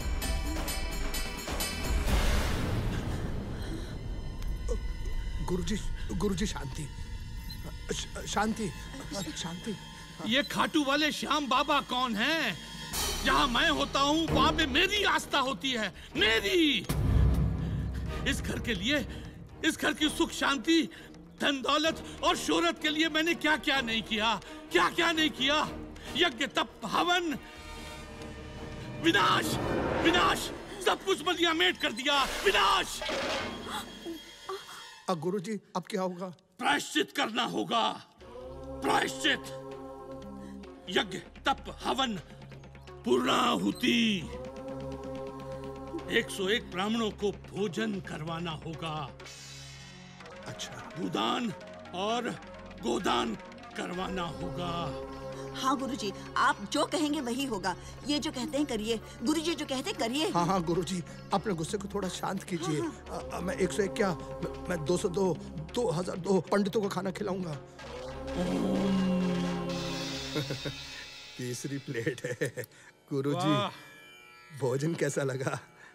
गुरुजी गुरुजी शांति शांति शांति। ये खाटू वाले श्याम बाबा कौन हैं? जहां मैं होता हूं वहां पे मेरी आस्था होती है, मेरी। इस घर के लिए, इस घर की सुख शांति, धन दौलत और शोहरत के लिए मैंने क्या क्या नहीं किया, क्या क्या नहीं किया। यज्ञ तप हवन, विनाश विनाश, सब कुछ बलिया मेट कर दिया, विनाश। अब गुरुजी अब क्या होगा? प्रायश्चित करना होगा, प्रायश्चित। यज्ञ तप हवन पूर्णाहुति, एक सौ एक ब्राह्मणों को भोजन करवाना होगा। अच्छा। भूदान और गोदान करवाना होगा। हाँ गुरुजी, आप जो कहेंगे वही होगा। ये जो कहते हैं करिए, गुरुजी जो कहते हैं करिए। हाँ हाँ गुरुजी, अपने गुस्से को थोड़ा शांत कीजिए। हाँ, हाँ। मैं एक सौ एक क्या, मैं, मैं दो सौ दो, दो हजार दो पंडितों को खाना खिलाऊंगा। तीसरी प्लेट है गुरुजी, भोजन कैसा लगा?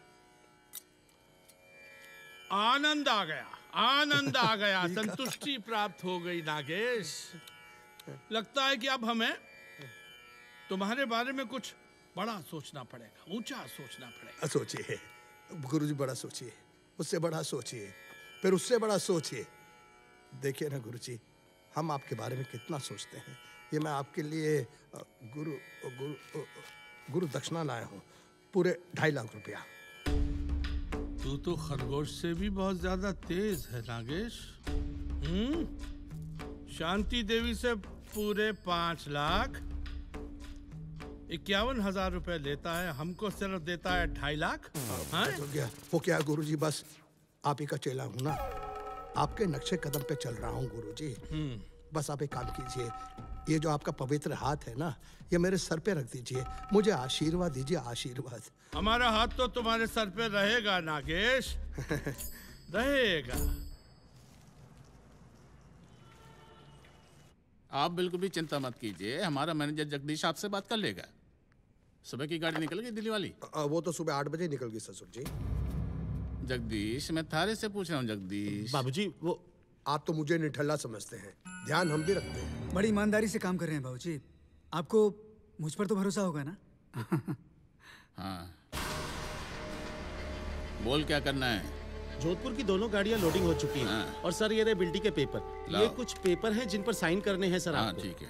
आनंद आ गया, आनंद आ गया, संतुष्टि प्राप्त हो गई नागेश। लगता है कि अब हमें तुम्हारे बारे में कुछ बड़ा सोचना पड़ेगा, ऊंचा सोचना पड़ेगा। सोचिए गुरुजी, बड़ा सोचिए, उससे बड़ा सोचिए, फिर उससे बड़ा सोचिए। देखिए ना गुरुजी, हम आपके बारे में कितना सोचते हैं। ये मैं आपके लिए गुरु गुरु गुरु दक्षिणा लाया हूँ, पूरे ढाई लाख रुपया। तू तो खरगोश से भी बहुत ज्यादा तेज है नागेश। हम्म? शांति देवी से पूरे पांच लाख, इक्यावन हजार रुपए लेता है, हमको सिर्फ देता है ढाई लाख। हाँ? हो गया, वो क्या गुरुजी, बस आप ही का चेला हूँ ना, आपके नक्शे कदम पे चल रहा हूँ गुरुजी। बस आप एक काम कीजिए, ये जो आपका पवित्र हाथ है ना, ये मेरे सर पे रख दीजिए, मुझे आशीर्वाद दीजिए, आशीर्वाद। हमारा हाथ तो तुम्हारे सर पे रहेगा नागेश, रहेगा। आप बिल्कुल भी चिंता मत कीजिए, हमारा मैनेजर जगदीश आपसे बात कर लेगा। सुबह की गाड़ी निकल गई दिल्ली वाली? आ, वो तो सुबह आठ बजे निकल गई ससुर जी। जगदीश, मैं थारे से पूछ रहा हूँ जगदीश। बाबूजी, वो आप तो मुझे निठल्ला समझते हैं, ध्यान हम भी रखते हैं। बड़ी ईमानदारी से काम कर रहे हैं बाबूजी, आपको मुझ पर तो भरोसा होगा ना? हाँ, बोल क्या करना है? जोधपुर की दोनों गाड़ियां लोडिंग हो चुकी हैं। हाँ। और सर ये रहे बिल्टी के पेपर, ये कुछ पेपर हैं जिन पर साइन करने हैं सर। हाँ, आपको। ठीक है।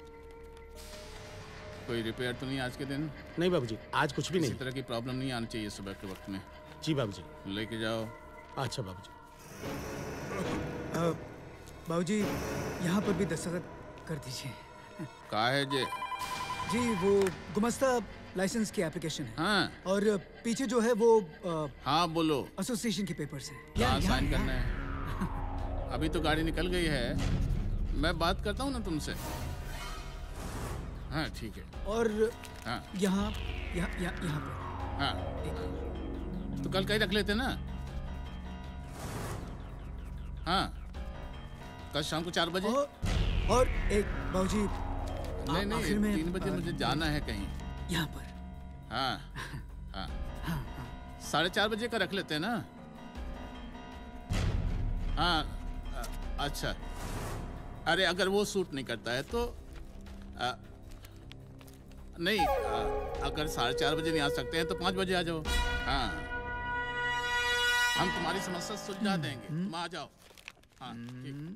कोई रिपेयर तो नहीं आज के दिन? नहीं बाबूजी, आज कुछ भी नहीं। इस तरह की प्रॉब्लम नहीं आनी चाहिए सुबह के वक्त में। जी बाबूजी। लेके जाओ। अच्छा बाबूजी। बाबूजी, यहाँ पर भी दस्तखत कर दीजिए। का है जे? जी वो गुमस्ता लाइसेंस की एप्लीकेशन है। हाँ। और पीछे जो है वो आ, हाँ बोलो। एसोसिएशन के पेपर्स हैं। यहाँ साइन करना है। अभी तो गाड़ी निकल गई है, मैं बात करता हूँ ना तुमसे। हाँ ठीक है। और हाँ यहाँ यहाँ यहाँ यहाँ पर। हाँ तो कल कहीं रख लेते ना। हाँ कल शाम को चार बजे। और, और एक बाबूजी नहीं नहीं तीन बजे मुझे जाना है कहीं। यहाँ पर। हाँ हाँ साढ़े चार बजे का रख लेते हैं ना। हाँ अच्छा। अरे अगर वो सूट नहीं करता है तो आ, नहीं आ, अगर साढ़े चार बजे नहीं आ सकते हैं तो पाँच बजे आ जाओ। हाँ हम तुम्हारी समस्या सुलझा देंगे, तुम आ जाओ। हाँ ठीक।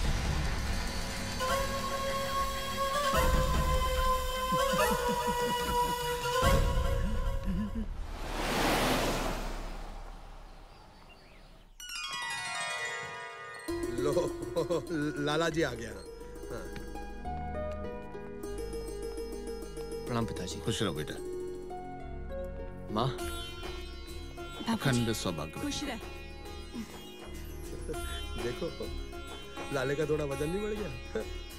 लो लाला जी आ गया। हाँ। प्रणाम पिताजी। खुश रहो बेटा। माँ अखंड सौभाग्य। खुश रह। देखो लाले का थोड़ा वजन नहीं बढ़ गया।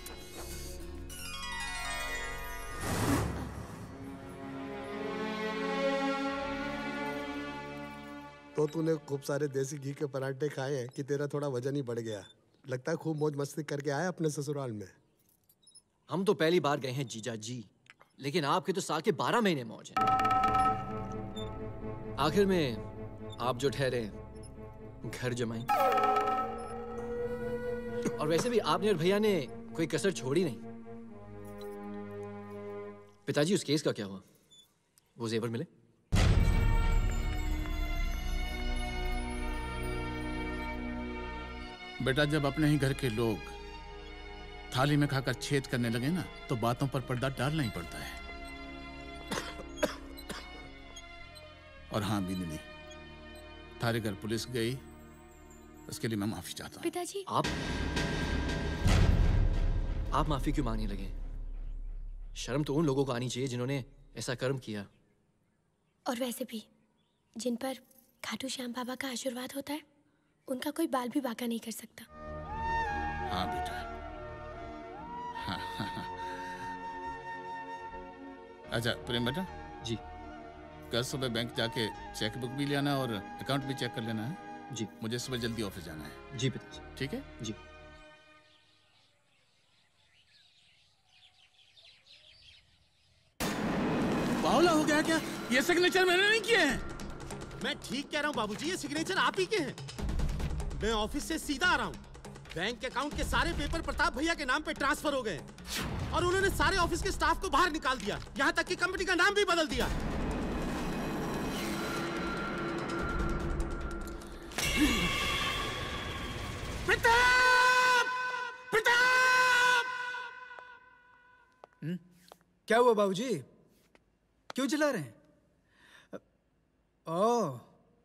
तो तूने खूब सारे देसी घी के पराठे खाए हैं कि तेरा थोड़ा वजन ही बढ़ गया। लगता है खूब मौज मस्ती करके आया अपने ससुराल में। हम तो पहली बार गए हैं जीजा जी, लेकिन आपके तो साल के बारह महीने मौज है। आखिर में आप जो ठहरे घर जमाई। और वैसे भी आपने और भैया ने कोई कसर छोड़ी नहीं। पिताजी उस केस का क्या हुआ? वो जेवर मिले? बेटा जब अपने ही घर के लोग थाली में खाकर छेद करने लगे ना तो बातों पर पर्दा डालना ही पड़ता है। और हाँ बिंदनी, थारे घर पुलिस गई, उसके लिए मैं माफी चाहता हूँ। पिताजी आप आप माफी क्यों मांगने लगे? शर्म तो उन लोगों को आनी चाहिए जिन्होंने ऐसा कर्म किया। और वैसे भी जिन पर खाटू श्याम बाबा का आशीर्वाद होता है उनका कोई बाल भी बांका नहीं कर सकता। हाँ बेटा। हाँ, हाँ, हाँ। अच्छा प्रेम बेटा। जी। कल सुबह बैंक जाके चेक बुक भी ले आना और अकाउंट भी चेक कर लेना है। जी। मुझे सुबह जल्दी ऑफिस जाना है। जी पिताजी। ठीक है। जी। बावला हो गया क्या? ये सिग्नेचर मैंने नहीं किए हैं। मैं ठीक कह रहा हूँ बाबूजी, ये सिग्नेचर आप ही के हैं। मैं ऑफिस से सीधा आ रहा हूँ। बैंक अकाउंट के सारे पेपर प्रताप भैया के नाम पे ट्रांसफर हो गए और उन्होंने सारे ऑफिस के स्टाफ को बाहर निकाल दिया, यहाँ तक कि कंपनी का नाम भी बदल दिया। प्रताप! प्रताप! हुँ? क्या हुआ बाबूजी? क्यों चिल्ला रहे हैं? ओह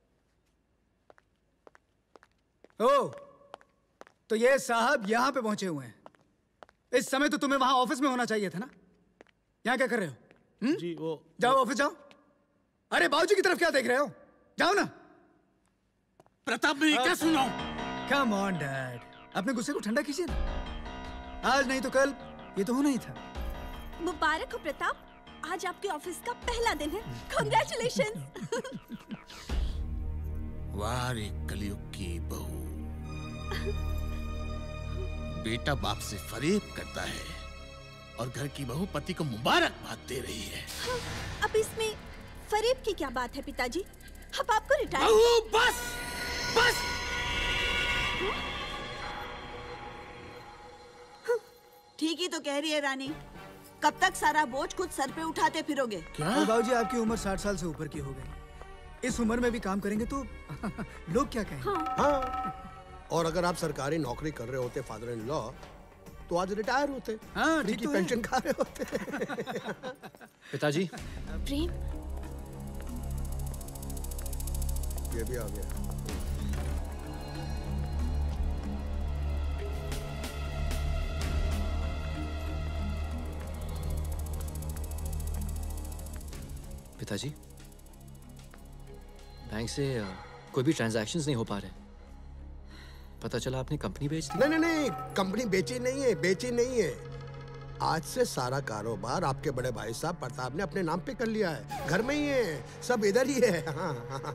ओह तो ये साहब यहाँ पे पहुंचे हुए हैं। इस समय तो तुम्हें वहां ऑफिस में होना चाहिए था ना। यहाँ क्या कर रहे हो? हुँ? जी वो जाओ ऑफिस जाओ। अरे बाबूजी की तरफ क्या देख रहे हो? जाओ ना। प्रताप मैं क्या सुनाऊं? कम ऑन डैड, अपने गुस्से को ठंडा कीजिए ना। आज नहीं तो कल ये तो होना ही था। मुबारक हो प्रताप, आज आपके ऑफिस का पहला दिन है। कांग्रेचुलेशन। वाह रे कलयुग की बहू। बेटा बाप से फरेब करता है और घर की बहू पति को मुबारकबाद दे रही है। अब इसमें फरेब की क्या बात है पिताजी? अब आपको रिटायर। बहू बस बस। ठीक ही तो कह रही है रानी। कब तक सारा बोझ खुद सर पे उठाते फिरोगे? क्या बाबूजी, आपकी उम्र साठ साल से ऊपर की हो गई। इस उम्र में भी काम करेंगे तो लोग क्या कहेंगे? हाँ। हाँ। और अगर आप सरकारी नौकरी कर रहे होते फादर इन लॉ तो आज रिटायर होते। हाँ, ठीक की तो पेंशन खा रहे होते। पिताजी। प्रेम ये भी आ गया। पिताजी, बैंक से कोई भी ट्रांजैक्शंस नहीं हो पा रहे। पता चला आपने कंपनी बेच दी? नहीं नहीं नहीं, कंपनी बेची नहीं है, बेची नहीं है। आज से सारा कारोबार आपके बड़े भाई साहब प्रताप ने अपने नाम पे कर लिया है। घर में ही है, सब इधर ही है। हाँ, हाँ।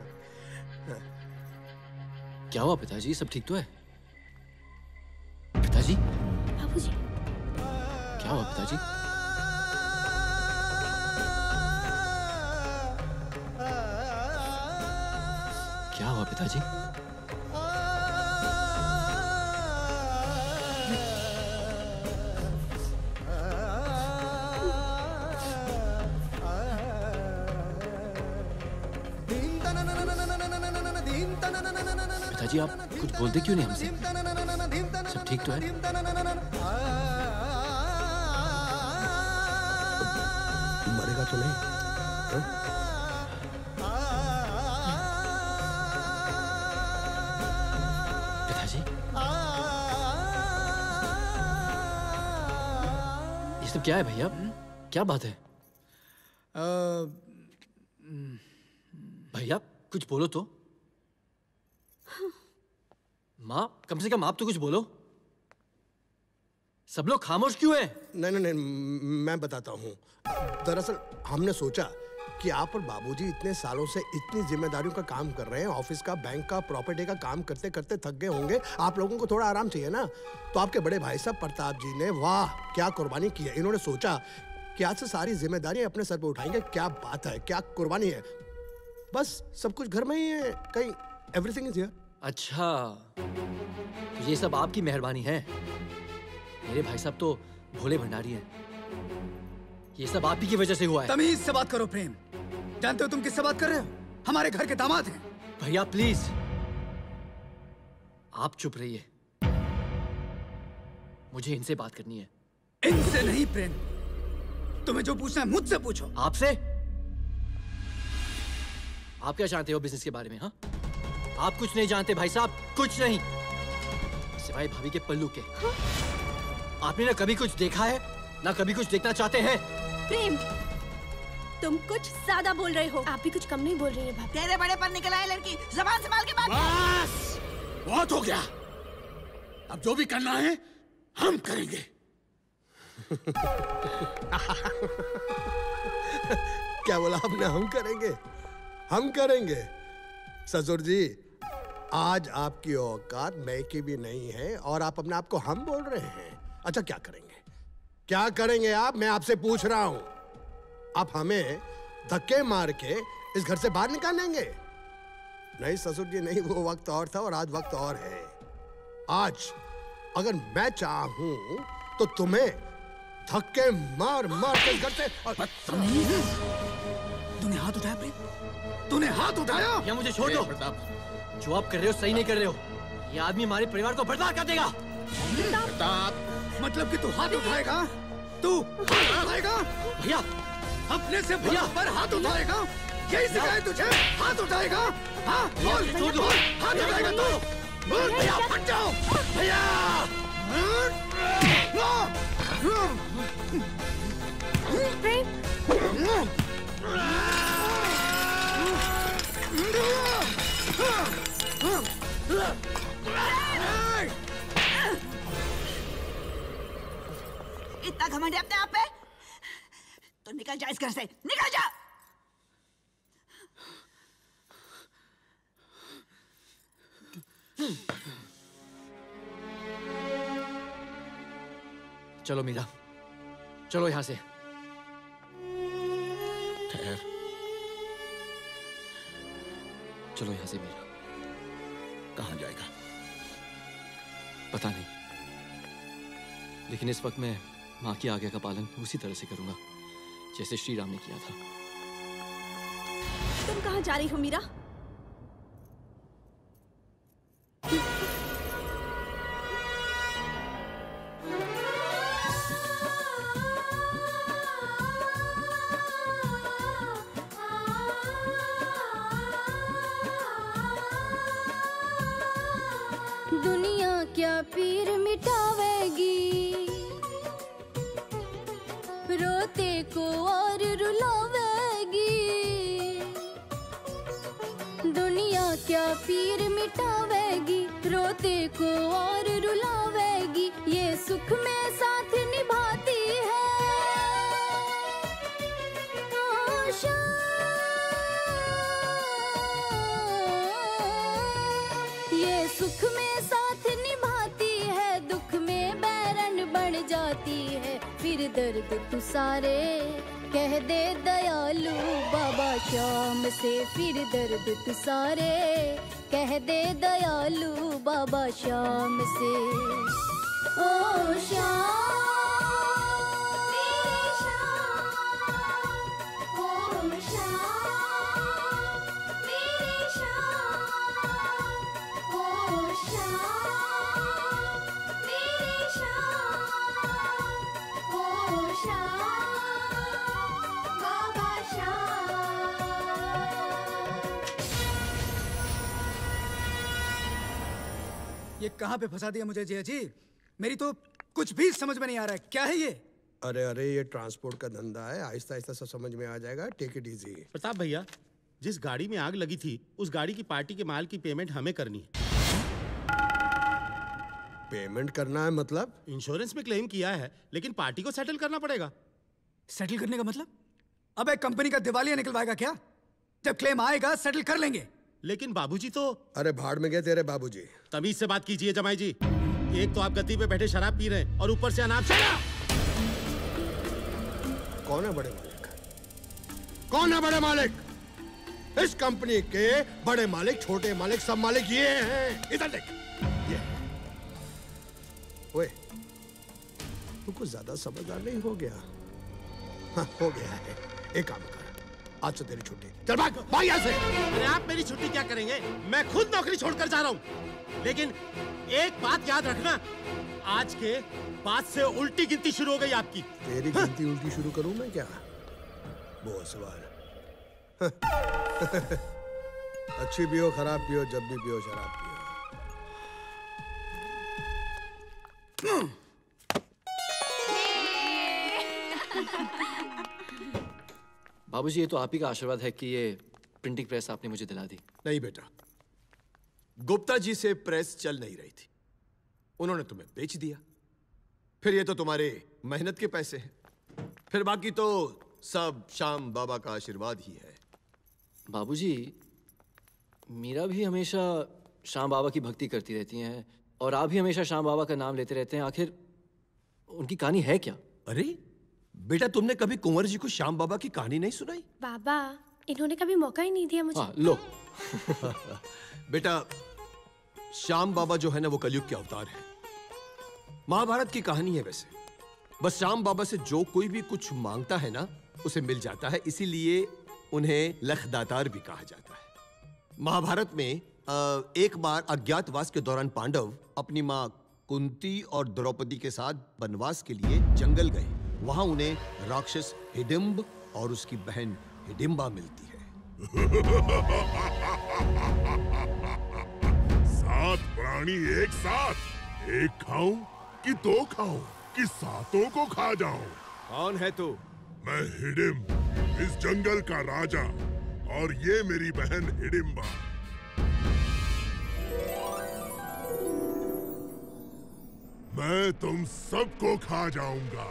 क्या हुआ पिताजी, सब ठीक तो है? पिताजी? बाबूजी। क्या हुआ पिताजी? क्या हुआ पिताजी? पिताजी आप कुछ बोलते क्यों नहीं हमसे? सब ठीक तो है? मरेगा तो नहीं? हा? पिताजी ये सब क्या है भैया? क्या बात है? भैया कुछ बोलो तो। माँ, कम से कम आप तो कुछ बोलो। सब लोग खामोश क्यों हैं? नहीं नहीं नहीं, मैं बताता हूँ। दरअसल हमने सोचा कि आप और बाबूजी इतने सालों से इतनी जिम्मेदारियों का काम कर रहे हैं, ऑफिस का, बैंक का, प्रॉपर्टी का काम करते करते थक गए होंगे। आप लोगों को थोड़ा आराम चाहिए ना। तो आपके बड़े भाई साहब प्रताप जी ने, वाह क्या कुर्बानी की है। इन्होंने सोचा कि आज से सारी जिम्मेदारी अपने सर पे उठाएंगे। क्या बात है, क्या कुर्बानी है। बस सब कुछ घर में ही है, कहीं एवरीथिंग इज हियर। अच्छा, तो ये सब आपकी मेहरबानी है। मेरे भाई साहब तो भोले भंडारी हैं। ये सब आप ही की वजह से हुआ है। तमीज से बात करो प्रेम। जानते हो तुम किससे बात कर रहे हो? हमारे घर के दामाद हैं। भैया प्लीज आप चुप रहिए, मुझे इनसे बात करनी है। इनसे नहीं प्रेम, तुम्हें जो पूछना है मुझसे पूछो। आपसे? आप क्या जानते हो बिजनेस के बारे में? हाँ, आप कुछ नहीं जानते भाई साहब, कुछ नहीं, सिवाय भाभी के पल्लू के। हाँ? आपने ना कभी कुछ देखा है, ना कभी कुछ देखना चाहते हैं। प्रेम, तुम कुछ ज्यादा बोल रहे हो। आप भी कुछ कम नहीं बोल रही है भाभी। तेरे बड़े पर निकल आए लड़की, जबान संभाल के बात कर। बस, बहुत हो गया। अब जो भी करना है हम करेंगे। क्या बोला आपने? हम करेंगे? हम करेंगे? ससुर जी, आज आपकी औकात मैं की भी नहीं है और आप अपने आप को हम बोल रहे हैं। अच्छा क्या करेंगे? क्या करेंगे आप? मैं आपसे पूछ रहा हूं। आप हमें धक्के मार के इस घर से बाहर निकालेंगे? नहीं ससुर जी नहीं, वो वक्त और था और आज वक्त और है। आज अगर मैं चाहूं तो तुम्हें धक्के मार मार के घर से। तूने हाथ उठाया प्रेम? तूने हाथ उठाया? या मुझे छोड़ दो। जो आप कर रहे हो सही नहीं कर रहे हो। ये आदमी हमारे परिवार को बर्बाद कर देगा। प्रताप, मतलब कि तू हाथ उठाएगा? तू हाथ उठाएगा? भैया, अपने से भैया पर हाथ उठाएगा? यही सिखाया तुझे? हाथ उठाएगा? हाँ, बोल, छोड़ दो। हाथ उठाएगा तू? बोल भैया, हट जाओ। भैया, इतना घमंड है अपने आप पे? तो निकल जा इस घर से, निकल जा। चलो मीरा, चलो यहां से। ठहर। चलो यहां से मीरा। कहां जाएगा? पता नहीं, लेकिन इस वक्त मैं माँ की आज्ञा का पालन उसी तरह से करूंगा जैसे श्री राम ने किया था। तुम कहां जा रही हो मीरा? दुनिया क्या पीर मिटावेगी, रोते को और रुलावेगी। दुनिया क्या पीर मिटावेगी, रोते रोते को और रुलावेगी, ये सुख में साथ निभाती है। ओ शाम, ये सुख में साथ निभाती है, दुख में बैरन बन जाती है। फिर दर्द तू सारे कह दे दयालु बाबा श्याम से, फिर दर्द तू सारे कह दे दयालु बाबा श्याम से। ओ श्याम मेरे श्याम, ओ श्याम मेरे श्याम, ओ श्याम मेरे श्याम, ओ श्याम बाबा श्याम। ये कहाँ पे फंसा दिया मुझे जया जी? मेरी तो कुछ भी समझ में नहीं आ रहा है, क्या है ये? अरे अरे ये ट्रांसपोर्ट का धंधा है, आहिस्ता आहिस्ता सब समझ में आ जाएगा। Take it easy. प्रताप भैया, जिस गाड़ी में आग लगी थी उस गाड़ी की पार्टी के माल की पेमेंट हमें करनी है। पेमेंट करना है मतलब? इंश्योरेंस में क्लेम किया है, लेकिन पार्टी को सेटल करना पड़ेगा। सेटल करने का मतलब? अबे कंपनी का दिवालिया निकलवाएगा क्या? जब क्लेम आएगा सेटल कर लेंगे। लेकिन बाबूजी तो... अरे भाड़ में गए तेरे बाबूजी। तमीज से बात कीजिए जमाई जी। एक तो आप गद्दी पे बैठे शराब पी रहे हैं और ऊपर से अनाप शराब। कौन है बड़े मालिक? कौन है बड़े मालिक? इस कंपनी के बड़े मालिक, छोटे मालिक, सब मालिक ये हैं। इधर देख, ये ओए, तू कुछ ज्यादा समझदार नहीं हो गया? हाँ, हो गया है। एक काम कर, आज से तेरी छुट्टी। चल भाग, भाग यहाँ से। अरे आप मेरी छुट्टी क्या करेंगे? मैं खुद नौकरी छोड़कर जा रहा हूँ। लेकिन एक बात याद रखना, आज के बाद से उल्टी गिनती शुरू हो गई आपकी। तेरी गिनती उल्टी शुरू करूं मैं क्या? बहुत सवाल। अच्छी पियो, खराब पियो, जब भी पियो शराब पियो। बाबूजी, ये तो आप ही का आशीर्वाद है कि ये प्रिंटिंग प्रेस आपने मुझे दिला दी। नहीं बेटा, गुप्ता जी से प्रेस चल नहीं रही थी, उन्होंने तुम्हें बेच दिया। फिर ये तो तुम्हारे मेहनत के पैसे हैं, फिर बाकी तो सब श्याम बाबा का आशीर्वाद ही है। बाबूजी, मीरा भी हमेशा श्याम बाबा की भक्ति करती रहती हैं और आप भी हमेशा श्याम बाबा का नाम लेते रहते हैं। आखिर उनकी कहानी है क्या? अरे बेटा, तुमने कभी कुंवर जी को श्याम बाबा की कहानी नहीं सुनाई? बाबा, इन्होंने कभी मौका ही नहीं दिया मुझे। हाँ, लो। बेटा, श्याम बाबा जो है ना, वो कलयुग के अवतार है। महाभारत की कहानी है वैसे। बस श्याम बाबा से जो कोई भी कुछ मांगता है ना, उसे मिल जाता है, इसीलिए उन्हें लखदातार भी कहा जाता है। महाभारत में एक बार अज्ञातवास के दौरान पांडव अपनी मां कुंती और द्रौपदी के साथ वनवास के लिए जंगल गए। वहां उन्हें राक्षस हिडिंब और उसकी बहन हिडिंबा मिलती है। सात प्राणी एक साथ, एक खाऊं कि दो खाऊं कि सातों को खा जाऊं? कौन है तू? मैं हिडिंब, इस जंगल का राजा, और ये मेरी बहन हिडिंबा। मैं तुम सबको खा जाऊंगा।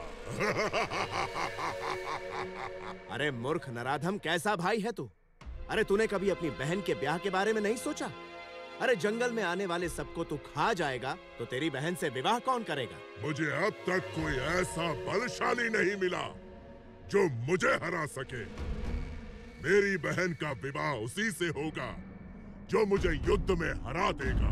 अरे मूर्ख नराधम, कैसा भाई है तू? अरे तूने कभी अपनी बहन के ब्याह के बारे में नहीं सोचा? अरे जंगल में आने वाले सबको तू खा जाएगा तो तेरी बहन से विवाह कौन करेगा? मुझे अब तक कोई ऐसा बलशाली नहीं मिला जो मुझे हरा सके। मेरी बहन का विवाह उसी से होगा जो मुझे युद्ध में हरा देगा।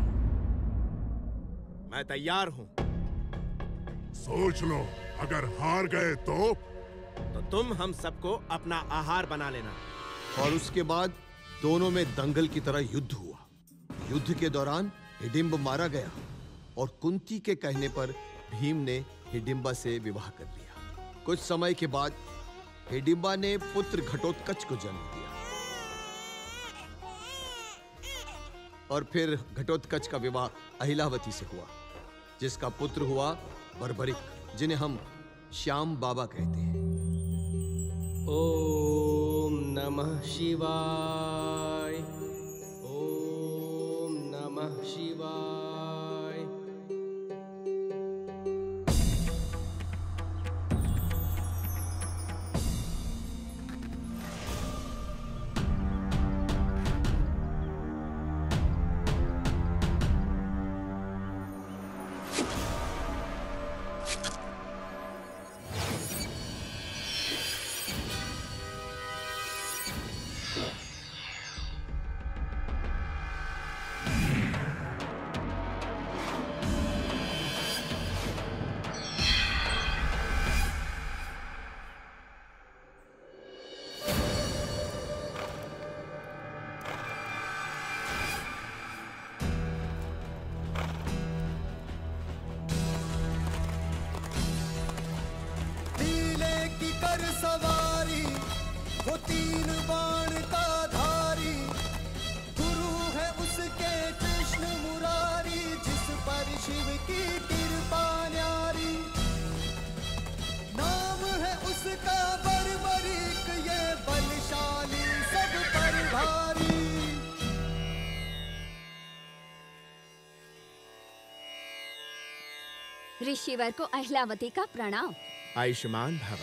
मैं तैयार हूँ। सोच लो, अगर हार गए तो तो तुम हम सबको अपना आहार बना लेना। और उसके बाद दोनों में दंगल की तरह युद्ध हुआ। युद्ध के दौरान हिडिंब मारा गया और कुंती के कहने पर भीम ने हिडिंबा से विवाह कर लिया। कुछ समय के बाद हिडिंबा ने पुत्र घटोत्कच को जन्म दिया और फिर घटोत्कच का विवाह अहिलावती से हुआ, जिसका पुत्र हुआ बर्बरिक, जिन्हें हम श्याम बाबा कहते हैं। ओम नमः शिवाय, ओम नमः शिवाय। सवारी, वो तीन बाण का धारी, गुरु है उसके कृष्ण मुरारी, जिस पर शिव की कृपा न्यारी, नाम है उसका बर्बरीक, ये बलशाली सब पर भारी। ऋषिवर को अहिलावती का प्रणाम। आयुष्मान भव।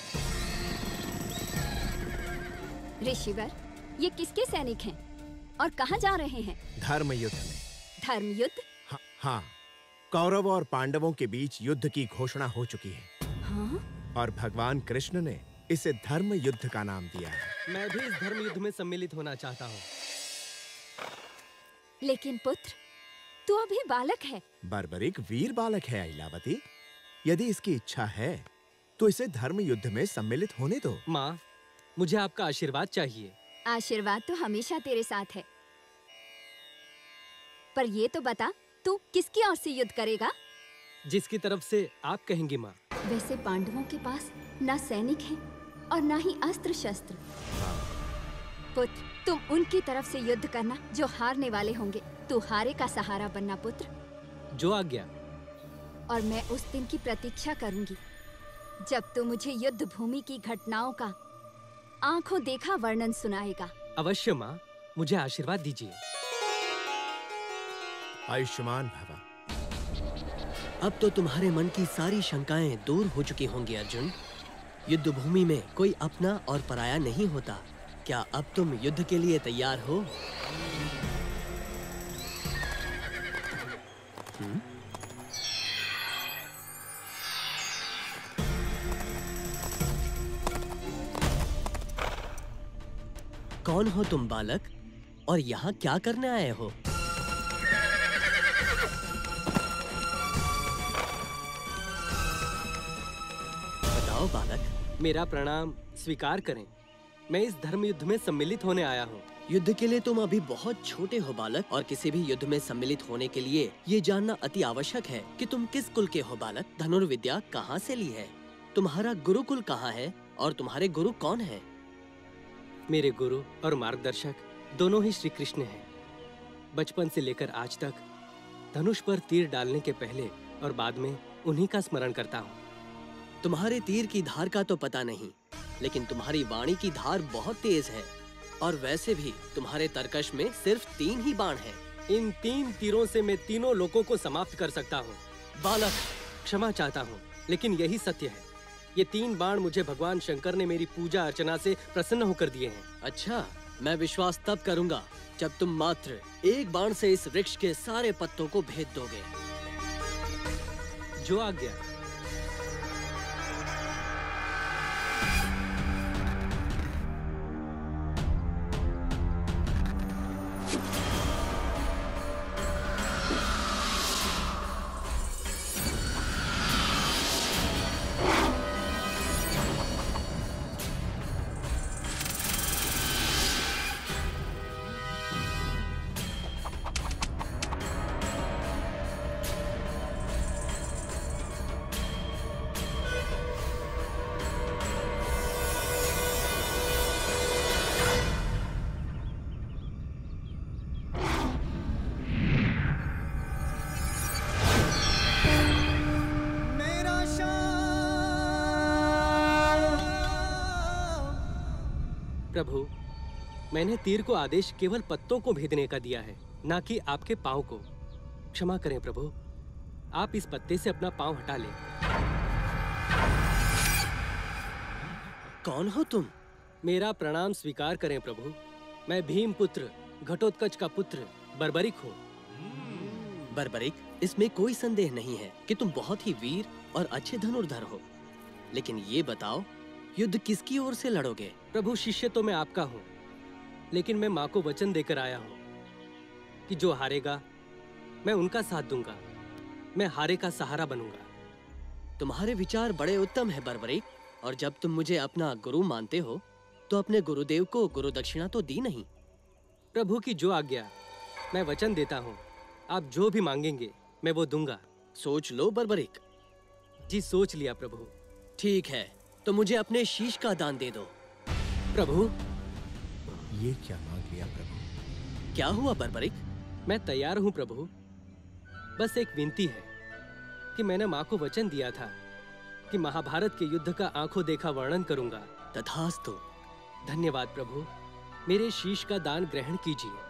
ऋषिवर, ये किसके सैनिक हैं और कहाँ जा रहे हैं? धर्म युद्ध में। धर्म युद्ध? हाँ, हाँ। कौरव और पांडवों के बीच युद्ध की घोषणा हो चुकी है। हाँ? और भगवान कृष्ण ने इसे धर्म युद्ध का नाम दिया है। मैं भी इस धर्म युद्ध में सम्मिलित होना चाहता हूँ। लेकिन पुत्र, तू अभी बालक है। बर्बरिक वीर बालक है अहिलावती। यदि इसकी इच्छा है तो इसे धर्म युद्ध में सम्मिलित होने दो। माँ, मुझे आपका आशीर्वाद चाहिए। आशीर्वाद तो हमेशा तेरे साथ है, पर ये तो बता, तू किसकी ओर से युद्ध करेगा? जिसकी तरफ से आप कहेंगी माँ। वैसे पांडवों के पास ना सैनिक हैं और ना ही अस्त्र शस्त्र। पुत्र, तुम उनकी तरफ से युद्ध करना जो हारने वाले होंगे। तू हारे का सहारा बनना पुत्र। जो आज्ञा। और मैं उस दिन की प्रतीक्षा करूंगी जब तू मुझे युद्ध भूमि की घटनाओं का आंखों देखा वर्णन सुनाएगा। अवश्य माँ, मुझे आशीर्वाद दीजिए। आयुष्मान भव। अब तो तुम्हारे मन की सारी शंकाएं दूर हो चुकी होंगी अर्जुन। युद्ध भूमि में कोई अपना और पराया नहीं होता। क्या अब तुम युद्ध के लिए तैयार हो? हुँ? कौन हो तुम बालक, और यहाँ क्या करने आए हो? बताओ बालक। मेरा प्रणाम स्वीकार करें। मैं इस धर्म युद्ध में सम्मिलित होने आया हूँ। युद्ध के लिए तुम अभी बहुत छोटे हो बालक, और किसी भी युद्ध में सम्मिलित होने के लिए ये जानना अति आवश्यक है कि तुम किस कुल के हो बालक। धनुर्विद्या कहाँ से ली है? तुम्हारा गुरुकुल कहाँ है और तुम्हारे गुरु कौन है? मेरे गुरु और मार्गदर्शक दोनों ही श्री कृष्ण हैं। बचपन से लेकर आज तक धनुष पर तीर डालने के पहले और बाद में उन्हीं का स्मरण करता हूँ। तुम्हारे तीर की धार का तो पता नहीं, लेकिन तुम्हारी वाणी की धार बहुत तेज है, और वैसे भी तुम्हारे तरकश में सिर्फ तीन ही बाण हैं। इन तीन तीरों से मैं तीनों लोगों को समाप्त कर सकता हूँ। बालक, क्षमा चाहता हूँ, लेकिन यही सत्य है। ये तीन बाण मुझे भगवान शंकर ने मेरी पूजा अर्चना से प्रसन्न होकर दिए हैं। अच्छा, मैं विश्वास तब करूंगा जब तुम मात्र एक बाण से इस वृक्ष के सारे पत्तों को भेद दोगे। जो आज्ञा। प्रभु, मैंने तीर को आदेश केवल पत्तों को भेदने का दिया है, ना कि आपके पांव को। क्षमा करें प्रभु, आप इस पत्ते से अपना पांव हटा लें। कौन हो तुम? मेरा प्रणाम स्वीकार करें प्रभु। मैं भीम पुत्र घटोत्कच का पुत्र बर्बरिक हूँ। बर्बरिक, इसमें कोई संदेह नहीं है कि तुम बहुत ही वीर और अच्छे धनुर्धर हो, लेकिन ये बताओ, युद्ध किसकी ओर से लड़ोगे? प्रभु, शिष्य तो मैं आपका हूँ, लेकिन मैं माँ को वचन देकर आया हूँ कि जो हारेगा मैं उनका साथ दूंगा, मैं हारे का सहारा बनूंगा। तुम्हारे विचार बड़े उत्तम है बर्बरिक, और जब तुम मुझे अपना गुरु मानते हो तो अपने गुरुदेव को गुरु दक्षिणा तो दी नहीं। प्रभु की जो आज्ञा। मैं वचन देता हूँ, आप जो भी मांगेंगे मैं वो दूंगा। सोच लो बर्बरिक। जी सोच लिया प्रभु। ठीक है, तो मुझे अपने शीश का दान दे दो। प्रभु, ये क्या मांग लिया प्रभु? क्या हुआ बर्बरिक? मैं तैयार हूँ प्रभु। बस एक विनती है कि मैंने माँ को वचन दिया था कि महाभारत के युद्ध का आंखों देखा वर्णन करूंगा। तथास्तु। धन्यवाद प्रभु, मेरे शीश का दान ग्रहण कीजिए।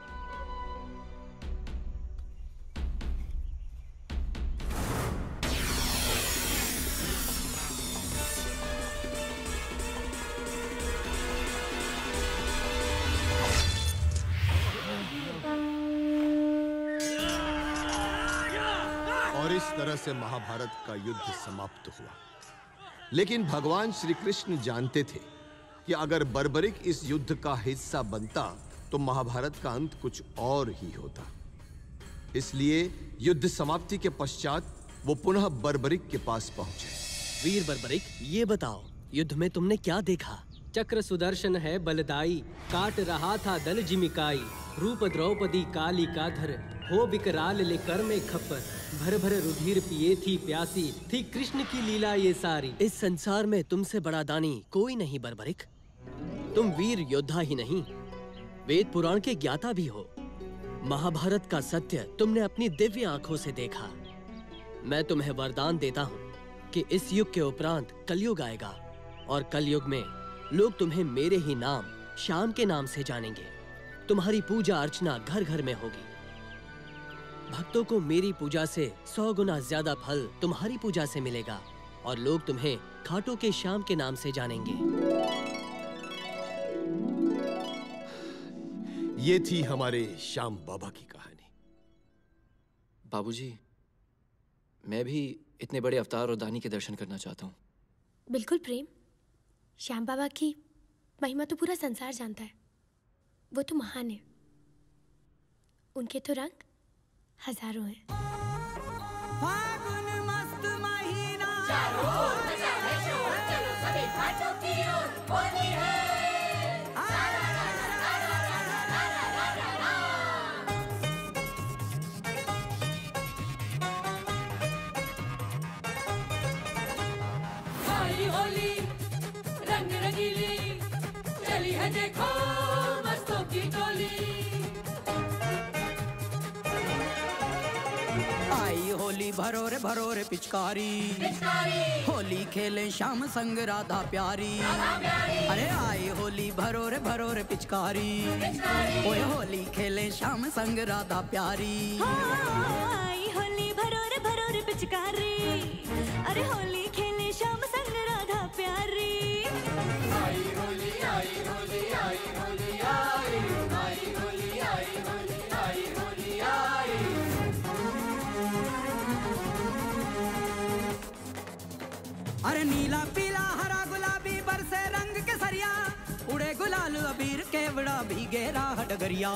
और इस तरह से महाभारत का युद्ध समाप्त हुआ। लेकिन भगवान श्री कृष्ण जानते थे कि अगर बर्बरिक इस युद्ध का हिस्सा बनता तो महाभारत का अंत कुछ और ही होता। इसलिए युद्ध समाप्ति के पश्चात वो पुनः बर्बरिक के पास पहुंचे। वीर बर्बरिक, ये बताओ, युद्ध में तुमने क्या देखा? चक्र सुदर्शन है बलदाई, काट रहा था दल जिमिकाई। रूप द्रौपदी काली काधर, हो विकराल ले कर में खप्पर। भर भर रुधिर पिए थी प्यासी, थी कृष्ण की लीला ये सारी। इस संसार में तुमसे बड़ा दानी कोई नहीं बर्बरिक। तुम वीर योद्धा ही नहीं, वेद पुराण के ज्ञाता भी हो। महाभारत का सत्य तुमने अपनी दिव्य आंखों से देखा। मैं तुम्हें वरदान देता हूँ कि इस युग के उपरांत कलयुग आएगा और कलयुग में लोग तुम्हें मेरे ही नाम श्याम के नाम से जानेंगे। तुम्हारी पूजा अर्चना घर घर में होगी। भक्तों को मेरी पूजा से सौ गुना ज्यादा फल तुम्हारी पूजा से मिलेगा और लोग तुम्हें खाटू के श्याम के नाम से जानेंगे। ये थी हमारे श्याम बाबा की कहानी। बाबूजी, मैं भी इतने बड़े अवतार और दानी के दर्शन करना चाहता हूँ। बिल्कुल प्रेम, श्याम बाबा की महिमा तो पूरा संसार जानता है। वो तो महान है, उनके तो रंग हजारों हैं। फागुन मस्त महीना, चारों ओर मचा है शोर, चलो सभी घाटों की ओर, होली है। आई होली रंग रंगीली, चली है देखो मस्तों की टोली। आई होली भरो रे भरो रे पिचकारी, होली खेले श्याम संग राधा प्यारी। अरे आई होली भरो रे भरो रे पिचकारी, ओए होली खेले श्याम संग राधा प्यारी। आई होली भरो रे भरो रे पिचकारी, अरे होली खेले श्याम संग राधा प्यारी। आई होली आई होली आई होली आई, आई होली आई होली आई होली आई। अरे नीला पीला हरा गुलाबी बरसे रंग के सरिया, उड़े गुलाल अबीर केवड़ा भीगे राह डगरिया।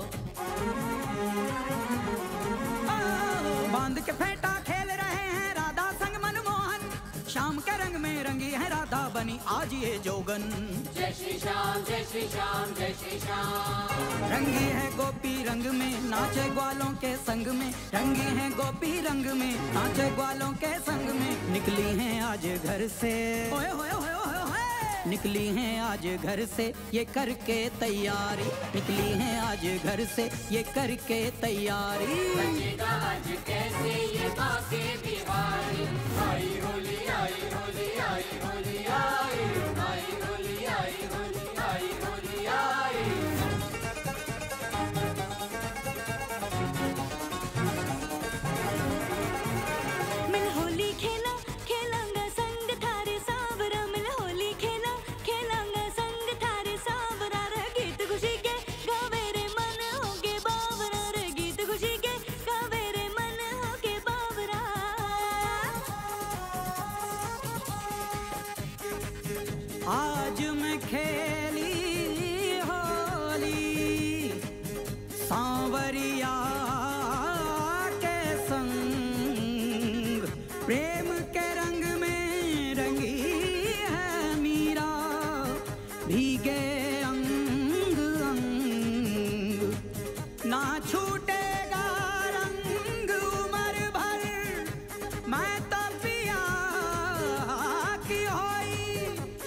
बांध के फेंटा खेल रहे हैं राधा संग मनमोहन, शाम के रंग में रंगी है राधा बनी आज ये जोगन। जय श्री श्याम जय श्री श्याम जय श्री श्याम। रंगी है गोपी रंग में नाचे ग्वालों के संग में, रंगी है गोपी रंग में नाचे ग्वालों के संग में। निकली हैं आज घर से, ओए होए होए होए होए, निकली हैं आज घर से ये करके तैयारी, निकली हैं आज घर से ये करके तैयारी। बजेगा आज कैसे ये बांके बिहारी। आई होली आई होली आई होली आई, आई होली आई होली आई होली आई। मिल होली खेला खेलांगा संग थारे सावरा, मिल होली खेला खेलांगा संग थारे सावरा। रे गीत खुशी के गावे रे मन होगे बावरा, रे गीत खुशी के गावे रे मन होगे बावरा। आज मैं खेली होली सांवरिया के संग, प्रेम के रंग में रंगी है मीरा, भीगे अंग अंग ना छूटेगा रंग उम्र भर। मैं तो पिया की होई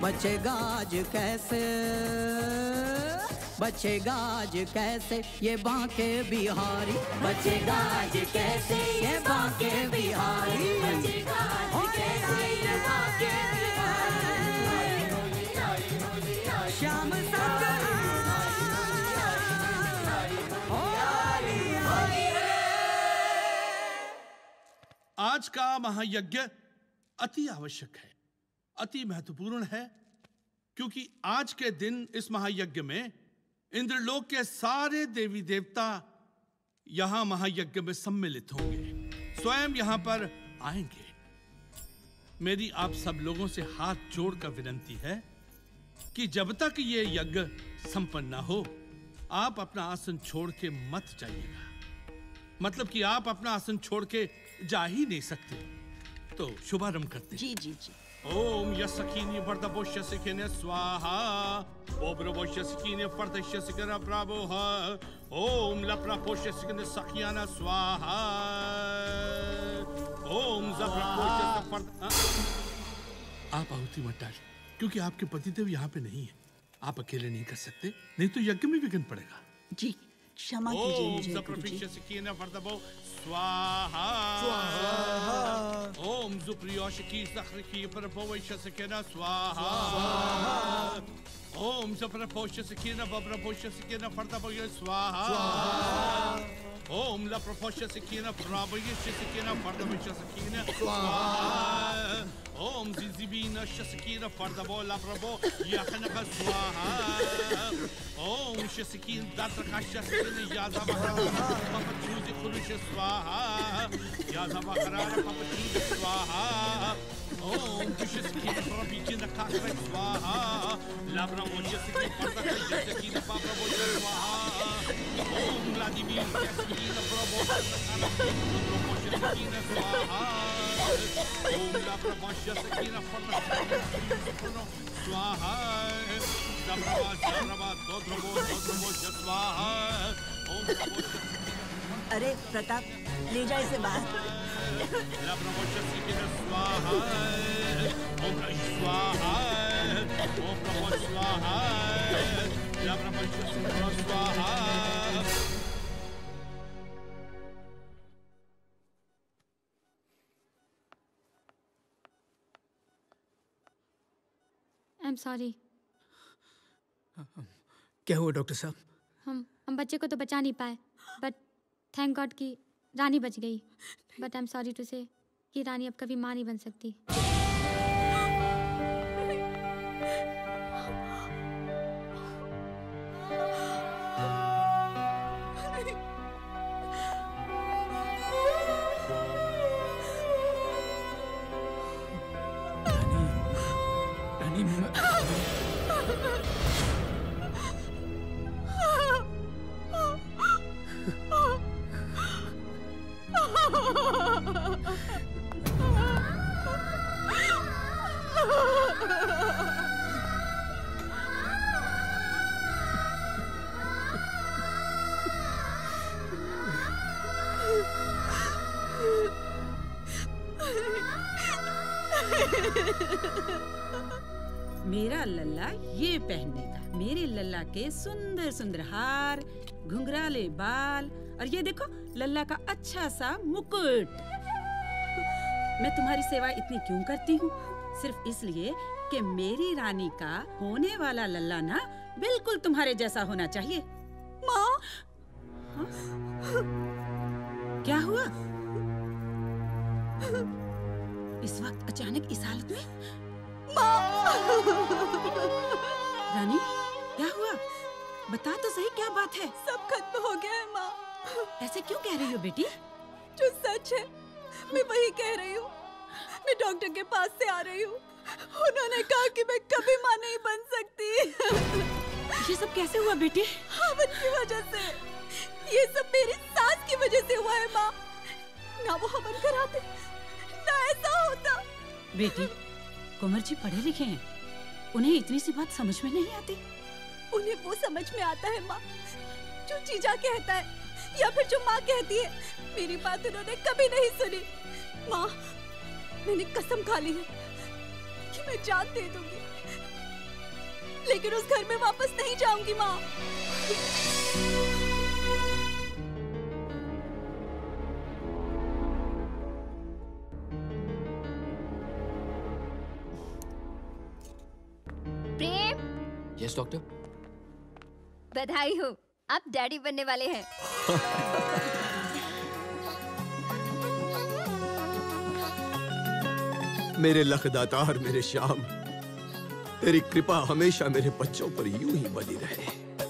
बचेगा आज कैसे, बचेगा आज कैसे ये बांके बिहारी, बचेगा आज कैसे ये बांके बिहारी, बचेगा आज कैसे ये बांके बिहारी। श्याम आज का महायज्ञ अति आवश्यक है, अति महत्वपूर्ण है, क्योंकि आज के दिन इस महायज्ञ में इंद्रलोक के सारे देवी देवता यहां महायज्ञ में सम्मिलित होंगे, स्वयं यहां पर आएंगे। मेरी आप सब लोगों से हाथ जोड़कर विनती है कि जब तक ये यज्ञ संपन्न न हो, आप अपना आसन छोड़ के मत जाइएगा। मतलब कि आप अपना आसन छोड़ के जा ही नहीं सकते। तो शुभारंभ करते हैं। जी जी जी। ओम यस्सकीनि वर्धपोष्य सिखिने स्वाहा, ओब्रवोष्य सिखिने फर्दश्य सिखिने प्रावोह, ओम लप्रपोष्य सिखिने सखियाना स्वाहा, ओम जप्रपोष्य फर्द। आप आहुति मत डालिए, क्योंकि आपके पतिदेव यहाँ पे नहीं है। आप अकेले नहीं कर सकते, नहीं तो यज्ञ में विघ्न पड़ेगा। जी क्षमा कीजिए मुझे गुरुजी। स्वाहा ओम जुप्रियोशकी सखरकी परपोवैश्य सकेना स्वाहा ओम जप्रपोष्य सकेना बब्रपोष्य सकेना फर्दपोष्य स्वाहा ओम लप्रपोष्य सकेना प्रावैश्य सकेना फर्दपोष्य सकेना स्वाहा ओम जिजिबीना शसकीना फर्दबो लप्रबो यखनक स्वाहा ओम शसकीन दात्रकाश्य सकेना याज़ाबहरा पपचूज़ि खुरुष स्वाहा याज़ाबहरा पपचूज़ि स्वाहा ओम शसकीन प्रभीकिन काकरे स्वाहा लप्रबो शसकीन फर्दक शसकीन पाप्रबो स्वाहा ओम व्लादिमीर शसकीन प्रभो लप्रबो शसकीन स्वाहा ओम लप्रबो शसकीन फर्दक स्वाहा जब्रवा जब्रवा दोद्रबो दोद्रबो स्वाहा ओम अरे प्रताप ले जाए इसे बाहर। लप्रबो शसकीन स्वाहा ओम स्वाहा ओम प्रभो स्वाहा लप्रबो शसकीन स्वाहा। I am sorry. क्या हुआ डॉक्टर साहब? हम हम बच्चे को तो बचा नहीं पाए, बट थैंक गॉड कि रानी बच गई। But I am sorry to say कि रानी अब कभी माँ नहीं बन सकती। मेरा लल्ला ये पहनेगा, मेरे लल्ला के सुंदर सुंदर हार, घुंघराले बाल, और ये देखो लल्ला का अच्छा सा मुकुट। मैं तुम्हारी सेवा इतनी क्यों करती हूँ? सिर्फ इसलिए कि मेरी रानी का होने वाला लल्ला ना बिल्कुल तुम्हारे जैसा होना चाहिए। माँ, क्या हुआ? इस वक्त अचानक इस हालत में? रानी क्या हुआ? बता तो सही क्या बात है? सब खत्म हो गया है माँ। ऐसे क्यों कह रही हो बेटी? जो सच है मैं वही कह रही हूँ। मैं डॉक्टर के पास से आ रही हूँ। उन्होंने कहा कि मैं कभी माँ नहीं बन सकती। ये सब कैसे हुआ बेटी? हवन की वजह से। ये सब मेरी सास की वजह से हुआ है माँ। ना वो हवन कराते ना ऐसा होता। बेटी कुंवर जी पढ़े लिखे हैं, उन्हें इतनी सी बात समझ में नहीं आती। उन्हें वो समझ में आता है माँ जो जीजा कहता है या फिर जो माँ कहती है। मेरी बात उन्होंने कभी नहीं सुनी। माँ मैंने कसम खा ली है कि मैं जान दे दूंगी लेकिन उस घर में वापस नहीं जाऊंगी माँ। Prem, yes doctor. बधाई हो, आप डैडी बनने वाले हैं। मेरे लखदातार, मेरे श्याम, तेरी कृपा हमेशा मेरे बच्चों पर यूं ही बनी रहे।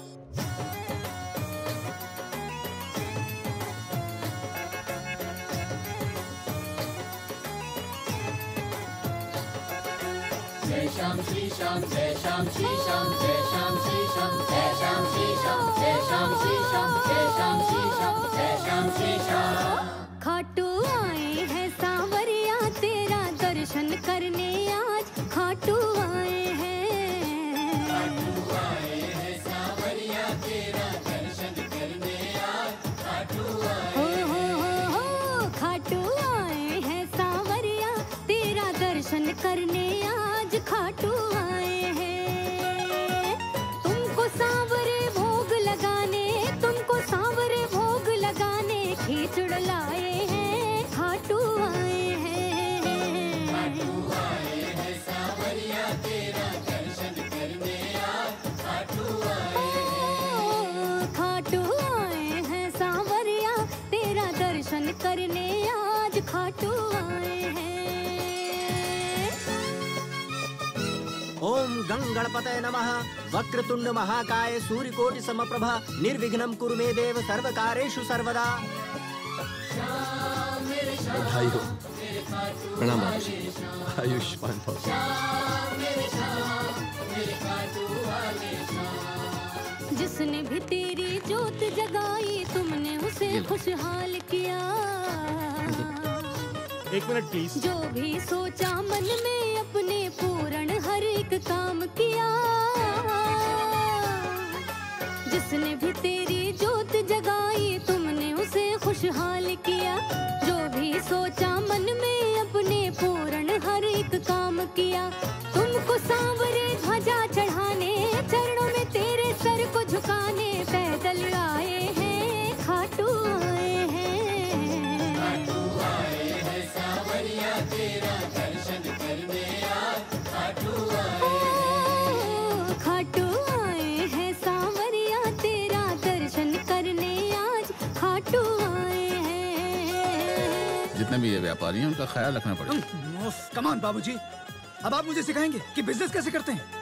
जय श्याम श्री श्याम, जय श्याम श्री श्याम, जय श्याम श्री श्याम, जय श्याम श्री श्याम, जय श्याम श्री श्याम, जय श्याम श्री श्याम, जय श्याम श्री श्याम। खाटू आए हैं सांवरिया तेरा दर्शन करने आज, खाटू आए हैं। खाटू आए हैं सांवरिया तेरा दर्शन करने आज, खाटू आए हो हो हो हो, खाटू आए हैं सांवरिया तेरा दर्शन करने आज, खाटू आए हैं। तुमको सांवरे भोग लगाने, तुमको सांवरे भोग लगाने खींचड़ लाए हैं, खाटू आए हैं। खाटू आए हैं सांवरिया तेरा दर्शन करने आज, खाटू आए हैं। खाटू आए हैं सांवरिया तेरा दर्शन करने आज, खाटू आए हैं। ओम गं गणपतये नमः। वक्रतुंड महाकाय सूर्यकोटि समप्रभा निर्विघ्नं कुरु मे देव सर्वकारेषु सर्वदा। बधाई हो। प्रणाम बाबूजी। आयुष्मान भव। जिसने भी तेरी जोत जगाई तुमने उसे खुशहाल किया। एक मिनट प्लीज। जो भी सोचा मन में अपने पूर्ण हर एक काम किया। जिसने भी तेरी जोत जगाई तुमने उसे खुशहाल किया। जो भी सोचा मन में अपने पूर्ण हर एक काम किया। तुमको सांवरे ध्वजा चढ़ाने चरणों में तेरे सर को झुकाने पैदल आए हैं, खाटू आए हैं। खाटू आए हैं सांवरिया तेरा दर्शन करने आज, खाटू आए हैं। खाटू आए हैं सांवरिया तेरा दर्शन करने आज, खाटू आए हैं। जितने भी ये व्यापारी हैं उनका ख्याल रखना पड़ेगा। कम ऑन बाबूजी, अब आप मुझे सिखाएंगे कि बिजनेस कैसे करते हैं।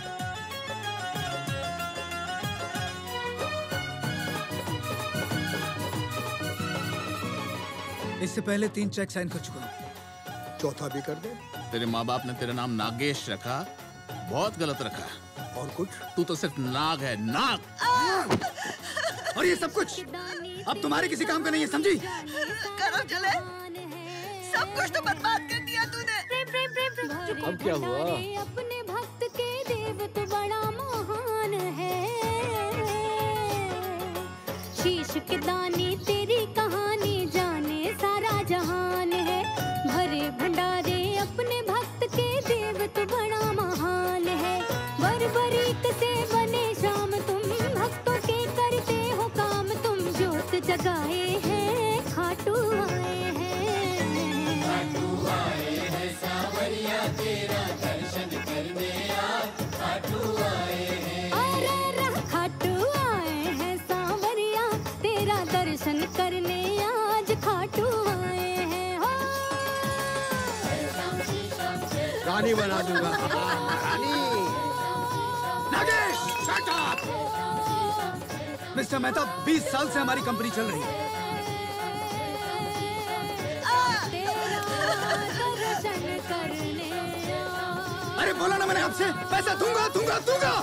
इससे पहले तीन चेक साइन कर चुका हूँ। चौथा भी कर दे। तेरे माँ बाप ने तेरा नाम नागेश रखा, बहुत गलत रखा। और कुछ? तू तो सिर्फ नाग है, नाग। और ये सब कुछ अब तुम्हारे किसी काम का नहीं है, समझी? करो चले, सब कुछ तो बर्बाद कर दिया तूने। प्रेम प्रेम प्रेम प्रेम। अब क्या हुआ? अपने भक्त के देव तो बड़ा महान है। शीश के दानी तेरी कहानी जाने सारा जहान है। भरे भंडारे अपने भक्त के देव तो बड़ा महान है। बरबरीक से बने शाम तुम भक्तों के करते हो काम। तुम ज्योत जगाए हैं, खाटू आए हैं। खाटू आए हैं सांवरिया तेरा दर्शन करने आज, खाटू आए हैं। अरे रह खाटू आए हैं सांवरिया तेरा दर्शन करने आज, खाटू आए हैं। हो रानी बना दूंगा। रानी। Nagesh, shut up! Mister Mehta, बीस साल से हमारी कंपनी चल रही है। दर्शन करने अरे बोला ना मैंने आपसे, पैसा दूंगा दूंगा दूंगा।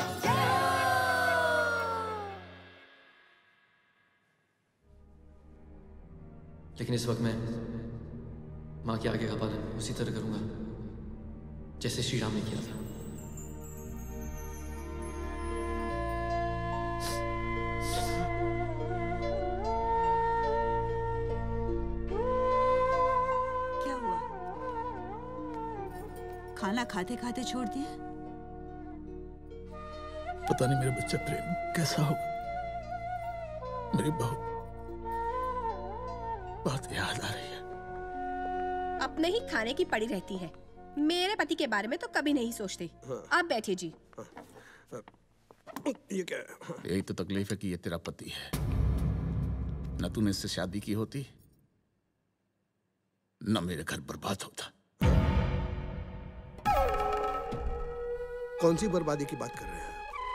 लेकिन इस वक्त मैं माँ के आगे का पालन उसी तरह करूंगा जैसे श्री राम ने किया था। क्या हुआ? खाना खाते खाते छोड़ दिया? पता नहीं मेरा बच्चा प्रेम कैसा होगा। मेरी बहुत बात याद आ रही है। अपने ही खाने की पड़ी रहती है। मेरे पति के बारे में तो कभी नहीं सोचते। आप बैठिए जी। ये क्या है? यही तो तकलीफ है कि ये तेरा पति है। न तूने इससे शादी की होती, न मेरे घर बर्बाद होता। कौन सी बर्बादी की बात कर रहे हैं?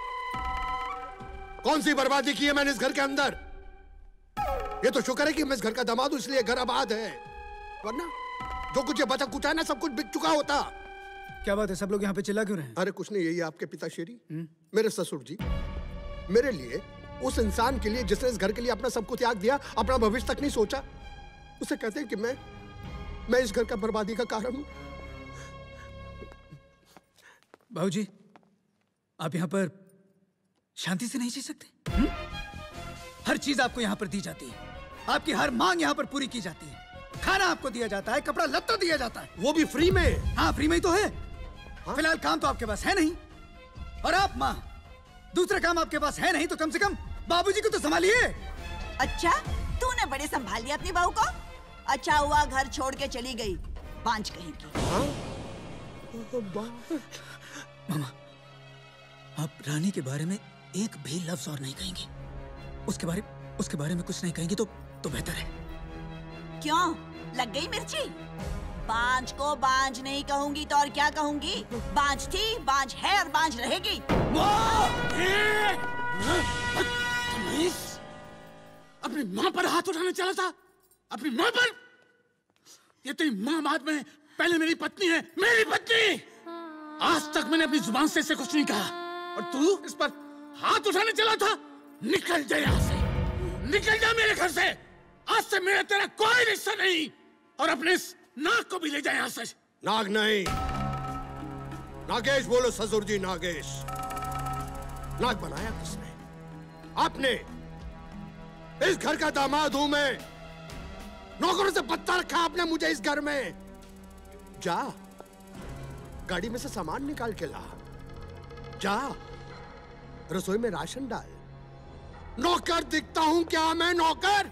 कौन सी बर्बादी की है मैंने इस घर के अंदर? ये तो शुक्र है कि मैं इस घर का दामाद हूं, इसलिए घर आबाद है, वरना जो कुछ ये बचा कुचा ना सब कुछ बिक चुका होता। क्या बात है, सब लोग यहाँ पे चिल्ला क्यों रहे हैं? अरे कुछ नहीं, यही आपके पिताश्री, मेरे ससुर जी, मेरे लिए, उस इंसान के लिए जिसने इस घर के लिए अपना सब कुछ त्याग दिया, अपना भविष्य तक नहीं सोचा, उसे कहते हैं कि मैं मैं इस घर का बर्बादी का कारण हूं। बाबूजी, आप यहाँ पर शांति से नहीं जी सकते? हुँ? हर चीज आपको यहाँ पर दी जाती है, आपकी हर मांग यहाँ पर पूरी की जाती है, खाना आपको दिया जाता है, कपड़ा लत्ता दिया जाता है, वो भी फ्री में। हाँ, फ्री में ही तो है। हाँ? फिलहाल काम तो आपके पास है नहीं, और आप माँ, दूसरा काम आपके पास है नहीं, तो कम से कम बाबूजी को तो संभालिए। अच्छा, तूने बड़े संभाल लिया अपनी बहू को? अच्छा हुआ घर छोड़ के चली गई, बांझ कहीं की। हाँ? मामा, आप रानी के बारे में एक भी लफ्ज और नहीं कहेंगे। उसके बारे उसके बारे में कुछ नहीं कहेंगे तो तो बेहतर है। क्यों, लग गई मिर्ची? बांझ को बांझ नहीं कहूंगी तो और क्या कहूंगी? बांझ थी, बांझ है और बांझ रहेगी। अपनी माँ पर हाथ उठाने चला था? अपनी माँ पर? ये तेरी माँ बाद में पहले मेरी पत्नी है, मेरी पत्नी। आज तक मैंने अपनी जुबान से इसे कुछ नहीं कहा, और तू इस पर हाथ उठाने चला था? निकल जा यहाँ से, निकल जा मेरे घर से। आज से मेरा तेरा कोई रिश्ता नहीं, और अपने इस नाग को भी ले जा यहाँ से। नाग नहीं, नागेश बोलो ससुर जी, नागेश। नाग बनाया किसने? आपने। इस घर का दामाद हूं मैं, नौकरों से पत्ता रखा आपने मुझे इस घर में। जा, गाड़ी में से सामान निकाल के ला, जा रसोई में राशन डाल। नौकर दिखता हूं क्या मैं, नौकर?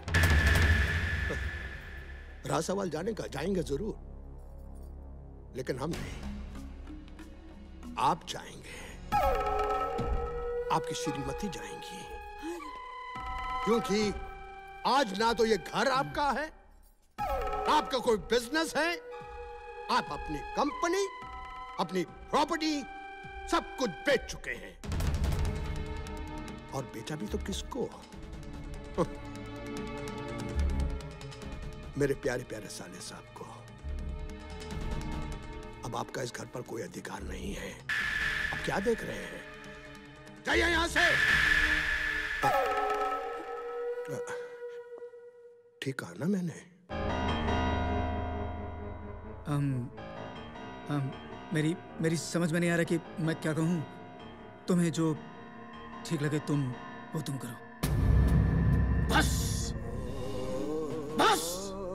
रहा सवाल जाने का, जाएंगे जरूर, लेकिन हम नहीं, आप जाएंगे, आपकी श्रीमती जाएंगी, क्योंकि आज ना तो ये घर आपका है, आपका कोई बिजनेस है, आप अपनी कंपनी, अपनी प्रॉपर्टी सब कुछ बेच चुके हैं, और बेचा भी तो किसको? मेरे प्यारे प्यारे साले साहब को। अब आपका इस घर पर कोई अधिकार नहीं है। अब क्या देख रहे हैं? जाइए यहां से। ठीक कहा ना मैंने? um, um, मेरी मेरी समझ में नहीं आ रहा कि मैं क्या कहूं। तुम्हें जो ठीक लगे तुम वो तुम करो। बस बस,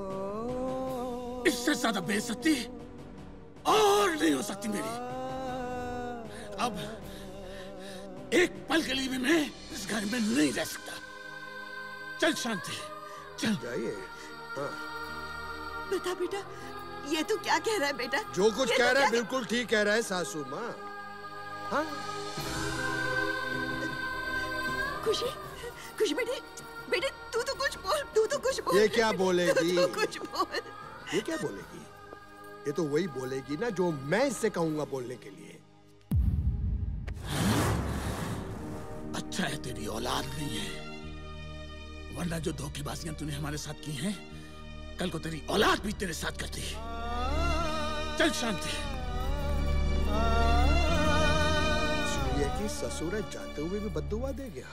इससे ज्यादा बेइज्जती और नहीं हो सकती मेरी। अब एक पल के लिए भी मैं इस घर में नहीं रह सकता। चल शांति, चल जाइए। हाँ। बेटा बेटा, ये तू क्या कह रहा है बेटा? जो कुछ कह रहा है बिल्कुल ठीक कह रहा है सासू माँ। हाँ? खुशी, खुशी बेटे, बेटे तू तो कुछ बोल, तू तो कुछ बोल। ये क्या बोलेगी? तू कुछ बोल। ये क्या बोलेगी? ये तो वही बोलेगी ना जो मैं इससे कहूंगा बोलने के लिए। अच्छा है तेरी औलाद नहीं है, वरना जो धोखेबाजियां तूने हमारे साथ की हैं, कल को तेरी औलाद भी तेरे साथ करती। चल शांति। ये कि ससुर जाते हुए भी बद्दुआ दे गया।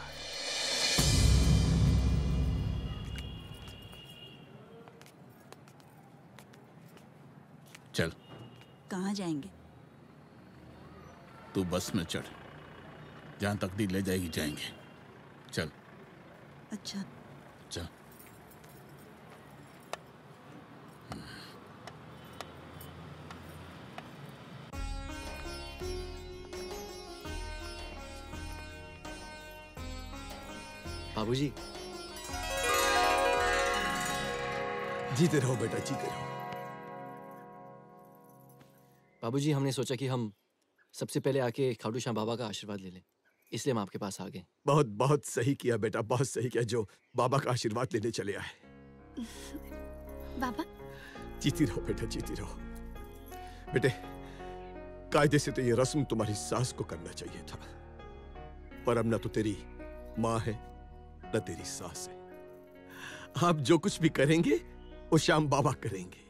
चल। कहाँ जाएंगे? तू बस में चढ़, जहां तकदीर ले जाएगी जाएंगे। चल। अच्छा। चल। बाबूजी। जीते रहो बेटा, जीते रहो। बाबूजी, हमने सोचा कि हम सबसे पहले आके खाटू श्याम बाबा का आशीर्वाद ले लें, इसलिए हम आपके पास आ गए। बहुत बहुत सही किया बेटा, बहुत सही किया जो बाबा का आशीर्वाद लेने चले आए। बाबा जीती रहो बेटा, जीती रहो। बेटे, कायदे से तो ये रस्म तुम्हारी सास को करना चाहिए था, पर अब न तो तेरी माँ है न तेरी सास है। आप जो कुछ भी करेंगे वो श्याम बाबा करेंगे।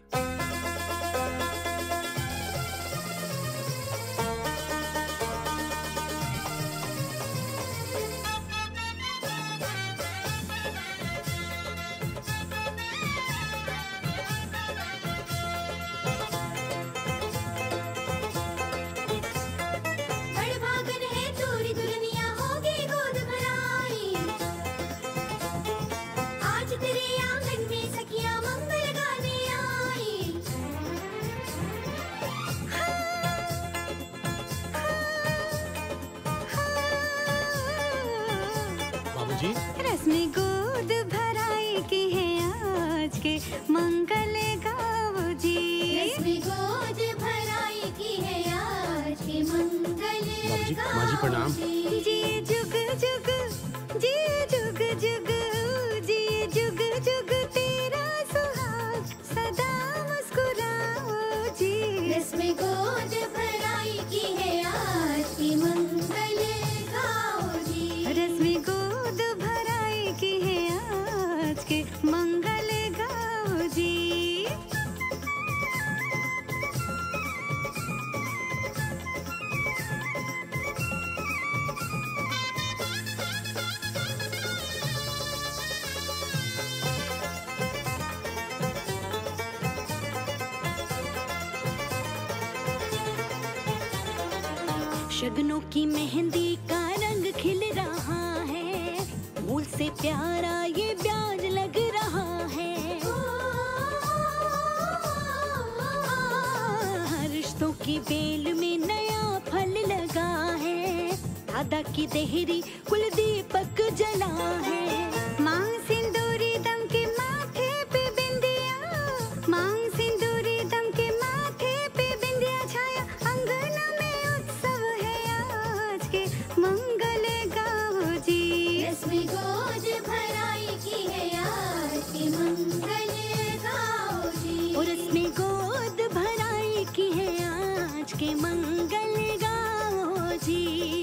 रस्में गोद भराई की है आज के मंगल गाओ जी। रस्में गोद भराई की है आज के मंगल गाओ। माँ जी प्रणाम। जी जुग जुग, जी जुग जुग, जी जुग जुग तेरा सुहाग सदा मुस्कुराओ जी। रस्में गोद भराई की है आज की मंगल गाओ जी। रस्में गोद भराई की है आज के मंगल गाओ जी। शगनों की मेहंदी का रंग खिल रहा है, फूल से प्यारा ये ब्याज लग रहा है। रिश्तों की बेल में नया फल लगा है, दादा की देहरी कुल दीपक जला है। मांग सिंदूरी दम के माथे पे बिंदिया, मांग सिंदूरी दम के माथे पे बिंदिया छाया, अंगना में उत्सव है आज के मंगल गाओ जी। रस्में गोद भराई की है आज के मंगल गाओ जी। और रस्में गोद भराई की है आज के मंगल गाओ जी।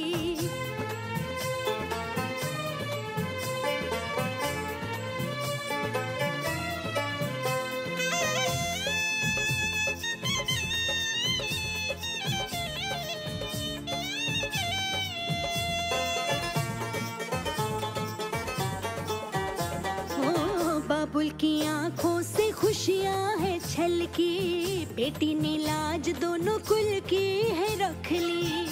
बाबुल की आंखों से खुशियां है छलकी, बेटी ने लाज दोनों कुल की है रख ली।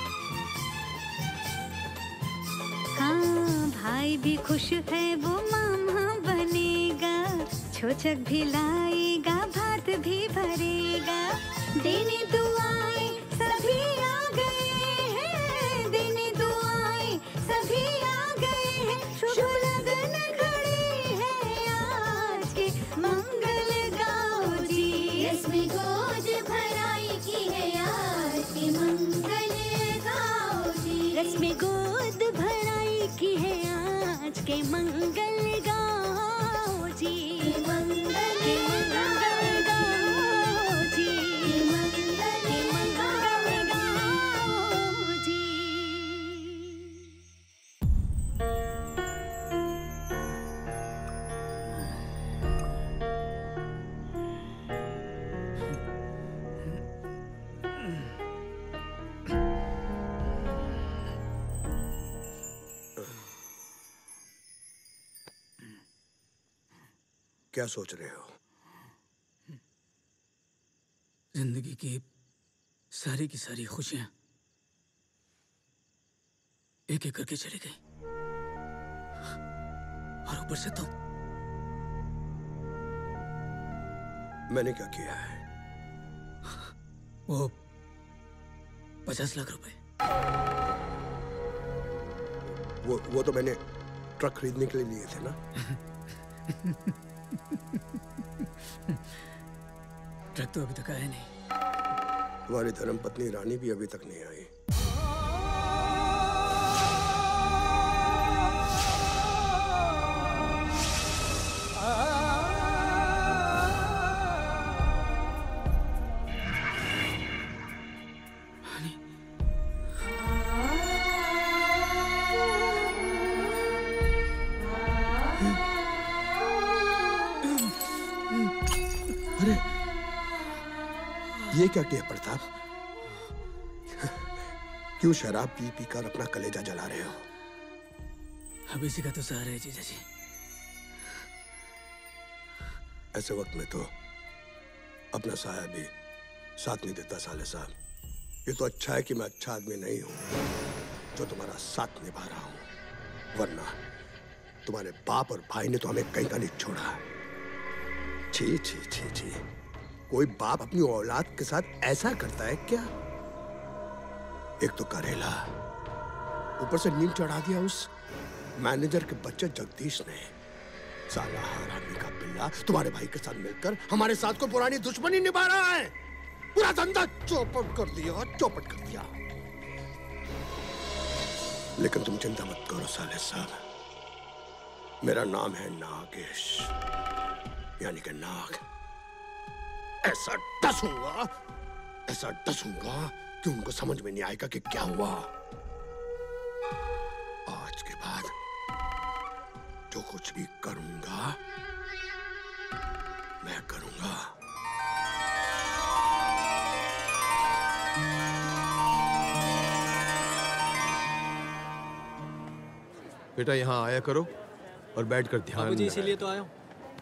हाँ भाई भी खुश है वो मामा बनेगा, छोचक भी लाएगा भात भी भरेगा। देने दुआएं सभी आ गए हैं, देने दुआएं सभी आ गए हैं। शुभ लगन घड़ी है आज के मंगल गाओ जी। रस्में गोद भराई की है आज के मंगल गाओ जी। रस्में गोद भराई की है आज के मंगल गाओ जी। मंगल मंगल गाओ जी। मंगल मंगल गाओ जी। क्या सोच रहे हो? जिंदगी की सारी की सारी खुशियां एक एक करके चली गई, और ऊपर से तुम। मैंने क्या किया है? वो पचास लाख रुपए। वो वो तो मैंने ट्रक खरीदने के लिए लिए थे ना? ट्रक तो अभी तक आया नहीं। तुम्हारी धर्मपत्नी रानी भी अभी तक नहीं आई। ये क्या किया प्रताप? क्यों शराब पी पी कर अपना कलेजा जला रहे हो? अब इसी का तो सहारा है जीजा जी। ऐसे वक्त में तो अपना साया भी साथ नहीं देता साले साहब। ये तो अच्छा है कि मैं अच्छा आदमी नहीं हूं जो तुम्हारा साथ निभा रहा हूं, वरना तुम्हारे बाप और भाई ने तो हमें कहीं का नहीं छोड़ा। छी छी छी छी, कोई बाप अपनी औलाद के साथ ऐसा करता है क्या? एक तो करेला, ऊपर से नींद चढ़ा दिया उस मैनेजर के बच्चे जगदीश ने। साला हरामी का पिल्ला तुम्हारे भाई के साथ मिलकर हमारे साथ को पुरानी दुश्मनी निभा रहा है। पूरा धंधा चौपट कर दिया, चौपट कर दिया। लेकिन तुम चिंता मत करो साले साहब, मेरा नाम है नागेश, यानी कि नाग। ऐसा डसूंगा, ऐसा डसूंगा कि उनको समझ में नहीं आएगा कि क्या हुआ। आज के बाद जो कुछ भी करूंगा मैं करूंगा। बेटा यहाँ आया करो और बैठकर ध्यान में। बाबूजी इसीलिए तो आया हूँ।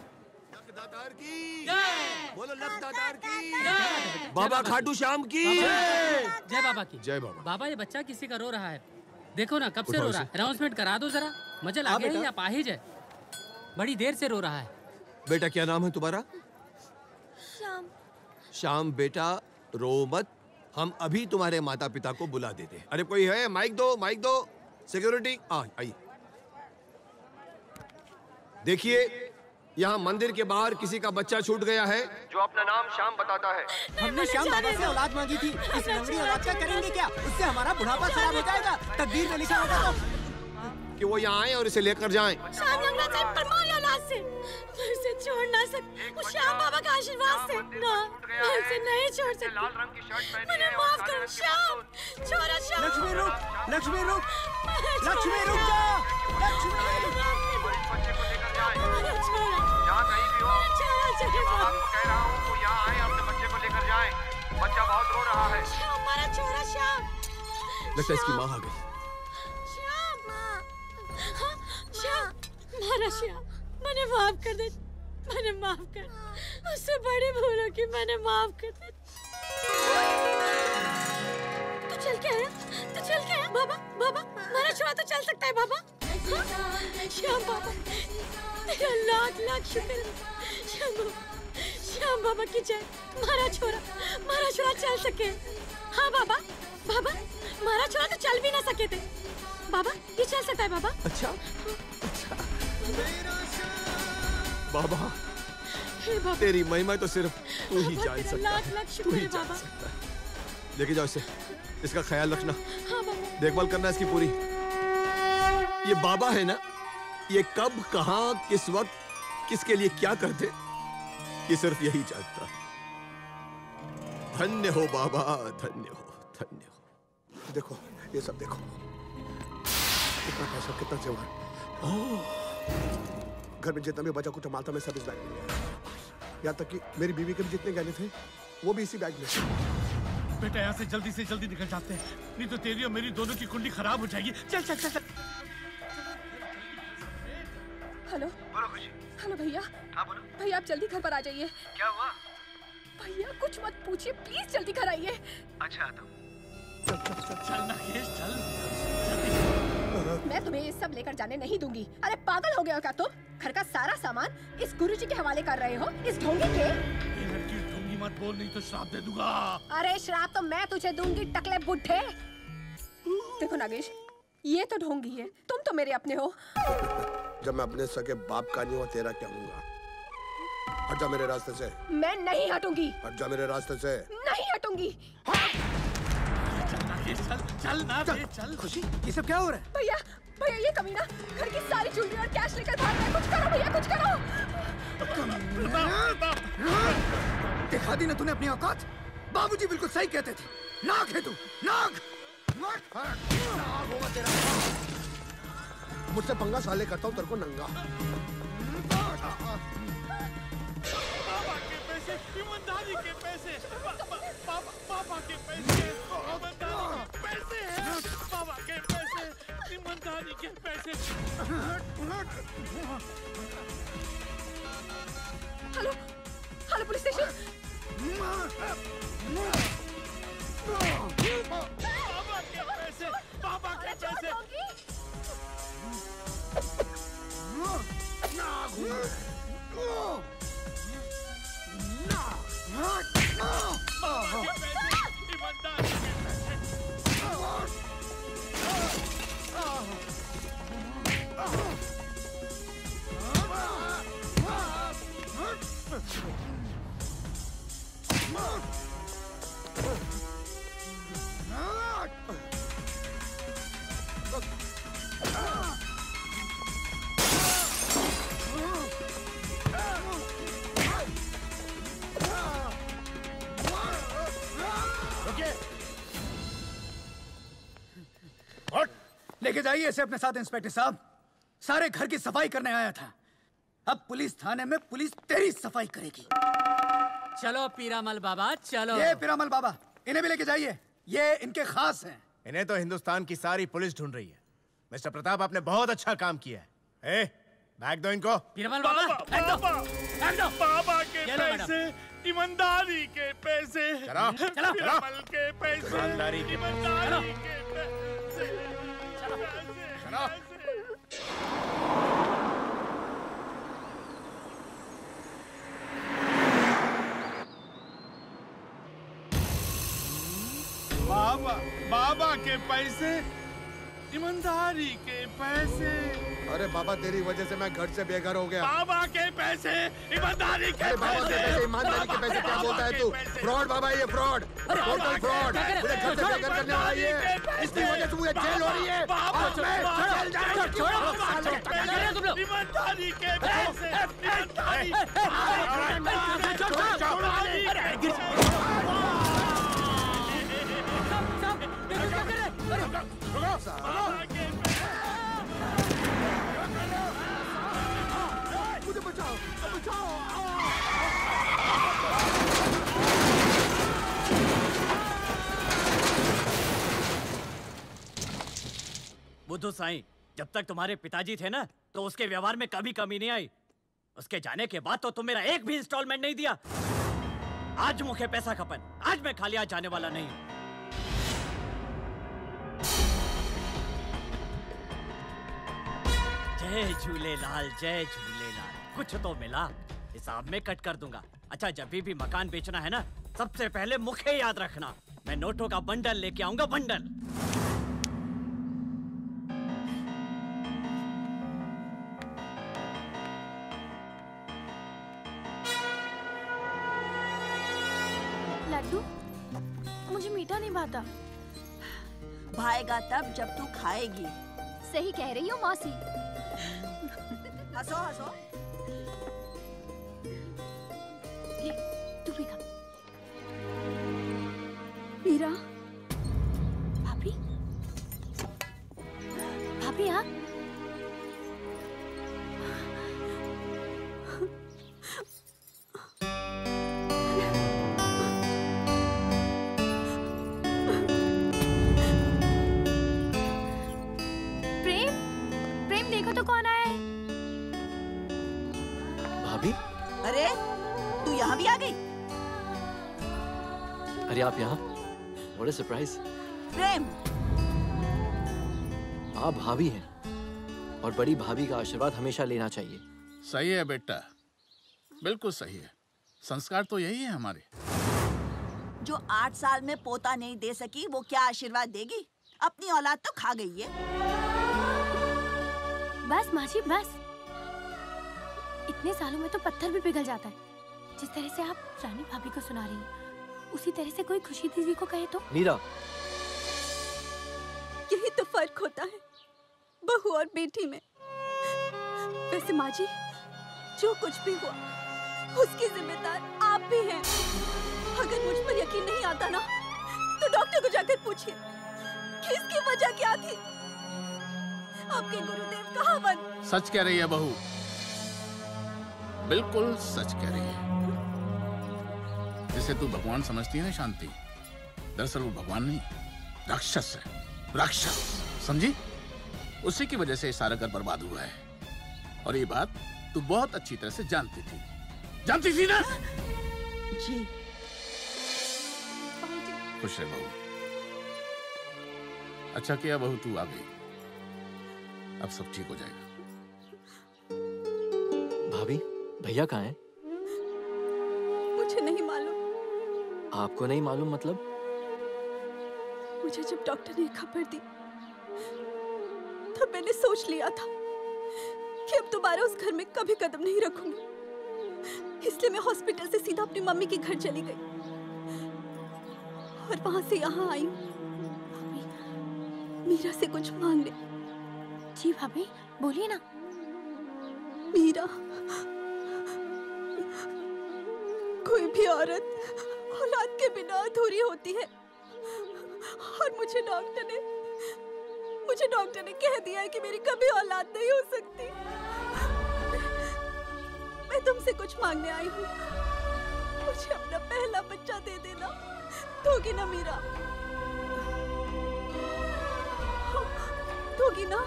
बोलो लखदादार की, बाबा खाटू श्याम की जय बाबा की। जय बाबा। बाबा ये बच्चा किसी का रो रहा है, देखो ना कब से उठाओ रो रहा है। अनाउंसमेंट करा दो जरा, मजा लगे ही या पाहिज है, बड़ी देर से रो रहा है। बेटा क्या नाम है तुम्हारा? श्याम। श्याम बेटा रो मत, हम अभी तुम्हारे माता पिता को बुला देते हैं। अरे कोई है? माइक दो, माइक दो, सिक्योरिटी आइए। देखिए यहाँ मंदिर के बाहर किसी का बच्चा छूट गया है जो अपना नाम श्याम बताता है। हमने श्याम बाबा से औलाद मांगी थी, इस लंगड़ी औलाद का करेंगे क्या? उससे हमारा बुढ़ापा खराब हो जाएगा। तकदीर में लिखा होगा तो कि वो यहाँ आए और इसे लेकर जाएं। श्याम लंगड़ा से परमार औलाद से घर से छोड़ ना सकते, उस श्याम बाबा का आशीर्वाद से ना घर से नहीं छोड़ सकते। लाल रंग की शर्ट पहनी है, माफ करो श्याम, छोड़ो श्याम। लक्ष्मी रुक, लक्ष्मी रुक, लक्ष्मी रुक जा, लक्ष्मी बच्चे को लेकर जाएं। जहाँ कहीं भी हो, मैं आपको कह रहा हूँ वो यहाँ आए, अपने बच्चे को लेकर जाएं। बच्चा बहुत रो रहा है। हमारा छोरा श्याम। लगता है इसकी माँ आ गई। श्याम, श्याम, मारा श्याम, मैंने माफ कर दे, मैंने माफ कर, उससे बड़ी भूलों की मैंने माफ कर दे। तू चल के आया, तू चल के आया, बाबा, बाबा, मारा छोरा तो चल सकता है बाबा। श्याम बाबा, तेरा लाख लाख शुक्र है। श्याम बाबा, श्याम बाबा की जय। मारा छोरा, मारा छोरा चल सके। हाँ बाबा, बाबा, मारा छोरा तो चल भी ना सके थे। बाबा, ये चल सकता है बाबा। अच्छा, अच्छा। बाबा, हे बाबा, तेरी महिमा तो सिर्फ तू ही बाबा, जान तेरा सकता लाख है, लाख तू शुक्र ही है जान बाबा। सकता है। लेके जाओ इसे, इसका ख्याल रखना, हाँ बाबा। देखभाल करना इसकी पूरी। ये बाबा है ना, ये कब, कहाँ, किस वक्त, किसके लिए क्या करते, ये सिर्फ यही जानता है। धन्य हो बाबा, धन्य हो, धन्य हो। देखो ये सब देखो, कितना पैसा, कितना जेवर। ओह, घर में जितना भी बचा कुछ माल था मैं सब इस बैग में लिया। यहाँ तक कि मेरी बीवी के भी जितने गहने थे वो भी इसी बैग में। बेटा यहाँ से जल्दी से जल्दी निकल जाते हैं, नहीं तो तेरी और मेरी दोनों की कुंडली खराब हो जाएगी। चल चल चल चल। हेलो हेलो भैया। हाँ बोलो। भैया आप जल्दी घर पर आ जाइए। क्या हुआ? भैया कुछ मत पूछिए, प्लीज जल्दी घर आइए। अच्छा आता हूँ। चल चल चल चल नागेश चल। मैं तुम्हें ये सब लेकर जाने नहीं दूंगी। अरे पागल हो गए हो क्या तुम? घर का सारा सामान इस गुरुजी के हवाले कर रहे हो, इस ढोंगी के। ये लड़की ढोंगी मत बोल, नहीं तो श्राप दे दूंगा। अरे श्राप तो मैं तुझे दूंगी टकले बुड्ढे। देखो नागेश, ये तो ढोंगी है, तुम तो मेरे अपने हो। जब मैं अपने सगे बाप का नहीं हुआ तेरा क्या हूँगा? हट जा मेरे रास्ते से। मैं नहीं हटूंगी। हट जा मेरे रास्ते से। नहीं हटूंगी। चल चल ना चल, चल। खुशी, ये सब क्या हो रहा है? भैया भैया ये कमीना घर की सारी ज्वेलरी और कैश लेकर भाग रहा है। कुछ करो भैया, कुछ करो। दिखा दी ना तूने अपनी औकात। बाबूजी बिल्कुल सही कहते थे। नाग है तू, नाग। मुझसे पंगा साले करता हूँ तेरे को नंगा। पापा के पैसे, ईमानदारी के पैसे, पापा पापा के पैसे, पैसे हैं, पापा के पैसे, ईमानदारी के पैसे। Hello hello police station. पापा के पैसे, पापा के पैसे। लेके जाइए इसे अपने साथ इंस्पेक्टर साहब। सारे घर की सफाई करने आया था। अब पुलिस थाने में पुलिस तेरी सफाई करेगी। चलो पीरामल बाबा चलो। ये पीरामल बाबा, इन्हें भी लेके जाइए। ये इनके खास हैं। इन्हें तो हिंदुस्तान की सारी पुलिस ढूंढ रही है। मिस्टर प्रताप, आपने बहुत अच्छा काम किया है। ए, बैग दो इनको। पीरामल बाबा, बैग दो, बैग दो। पापा के पैसे, ईमानदारी के पैसे। चलो, चलो, पीरामल के पैसे, ईमानदारी के ईमानदारी के पैसे। बाबा बाबा के पैसे, ईमानदारी के पैसे। अरे बाबा, तेरी वजह से मैं घर से बेघर हो गया। बाबा के पैसे, ईमानदारी के अरे बाबा के पैसे, ईमानदारी के पैसे क्या बोलता है तू? फ्रॉड बाबा, ये फ्रॉड, टोटल फ्रॉड। मुझे घर से बेघर करने वाला ये, इसकी वजह से मुझे जेल हो रही है। और मैं जेल जाऊंगा। तुम लोग ईमानदारी के पैसे, मुझे बचाओ, बचाओ। बुद्धू साईं, जब तक तुम्हारे पिताजी थे ना, तो उसके व्यवहार में कभी कमी नहीं आई। उसके जाने के बाद तो तुम मेरा एक भी इंस्टॉलमेंट नहीं दिया। आज मुखे पैसा खपन, आज मैं खाली हाथ जाने वाला नहीं हूं। जय झूलेलाल, जय झूलेलाल। कुछ तो मिला, हिसाब में कट कर दूंगा। अच्छा, जब भी, भी मकान बेचना है ना, सबसे पहले मुखे याद रखना। मैं नोटों का बंडल लेके आऊंगा, बंडल। लड्डू, मुझे मीठा नहीं भाता। भाएगा तब जब तू खाएगी। सही कह रही हो मौसी। हंसो हंसो। ले, तू भी खा। मीरा, भाभी, भाभी आप। प्रेम, प्रेम देखो तो कौन आया है। भाभी, अरे तू यहाँ भी आ गई? अरे आप यहाँ? What a surprise! प्रेम, आप भाभी हैं और बड़ी भाभी का आशीर्वाद हमेशा लेना चाहिए। सही है बेटा, बिल्कुल सही है। संस्कार तो यही है हमारे। जो आठ साल में पोता नहीं दे सकी, वो क्या आशीर्वाद देगी? अपनी औलाद तो खा गई है। बस माँ जी बस, इतने सालों में तो पत्थर भी पिघल जाता है। जिस तरह से आप रानी भाभी को सुना रही हैं, उसी तरह से कोई खुशी दीदी को कहे तो। मीरा, यही तो फर्क होता है बहू और बेटी में। वैसे माँ जी, जो कुछ भी हुआ उसकी जिम्मेदार आप भी हैं। अगर मुझ पर यकीन नहीं आता ना, तो डॉक्टर को जाकर पूछिए कि इसकी वजह क्या थी। आपके गुरुदेव कहावत। सच कह रही है बहू, बिल्कुल सच कह रही है। जिसे तू भगवान समझती है ना शांति, दरअसल वो भगवान नहीं, राक्षस है। राक्षस, समझी? उसी की वजह से ये सारा घर बर्बाद हुआ है। और ये बात तू बहुत अच्छी तरह से जानती थी। जानती थी ना? जी। खुश रह बहू। अच्छा किया बहू तू आ गई। अब सब ठीक हो जाएगा। भाभी, भैया कहाँ हैं? मुझे नहीं मालूम। आपको नहीं मालूम मतलब? मुझे जब डॉक्टर ने खबर दी तब मैंने सोच लिया था कि अब दोबारा उस घर में कभी कदम नहीं रखूंगी। इसलिए मैं हॉस्पिटल से सीधा अपनी मम्मी के घर चली गई और वहां से यहाँ आई हूँ मीरा से कुछ मांगने। जी भाभी, बोलिए ना। मीरा, कोई भी औरत औलाद के बिना अधूरी होती है और मुझे डॉक्टर ने मुझे डॉक्टर ने कह दिया है कि मेरी कभी औलाद नहीं हो सकती। मैं तुमसे कुछ मांगने आई हूँ। मुझे अपना पहला बच्चा दे देना, दोगी ना मीरा? दोगी ना?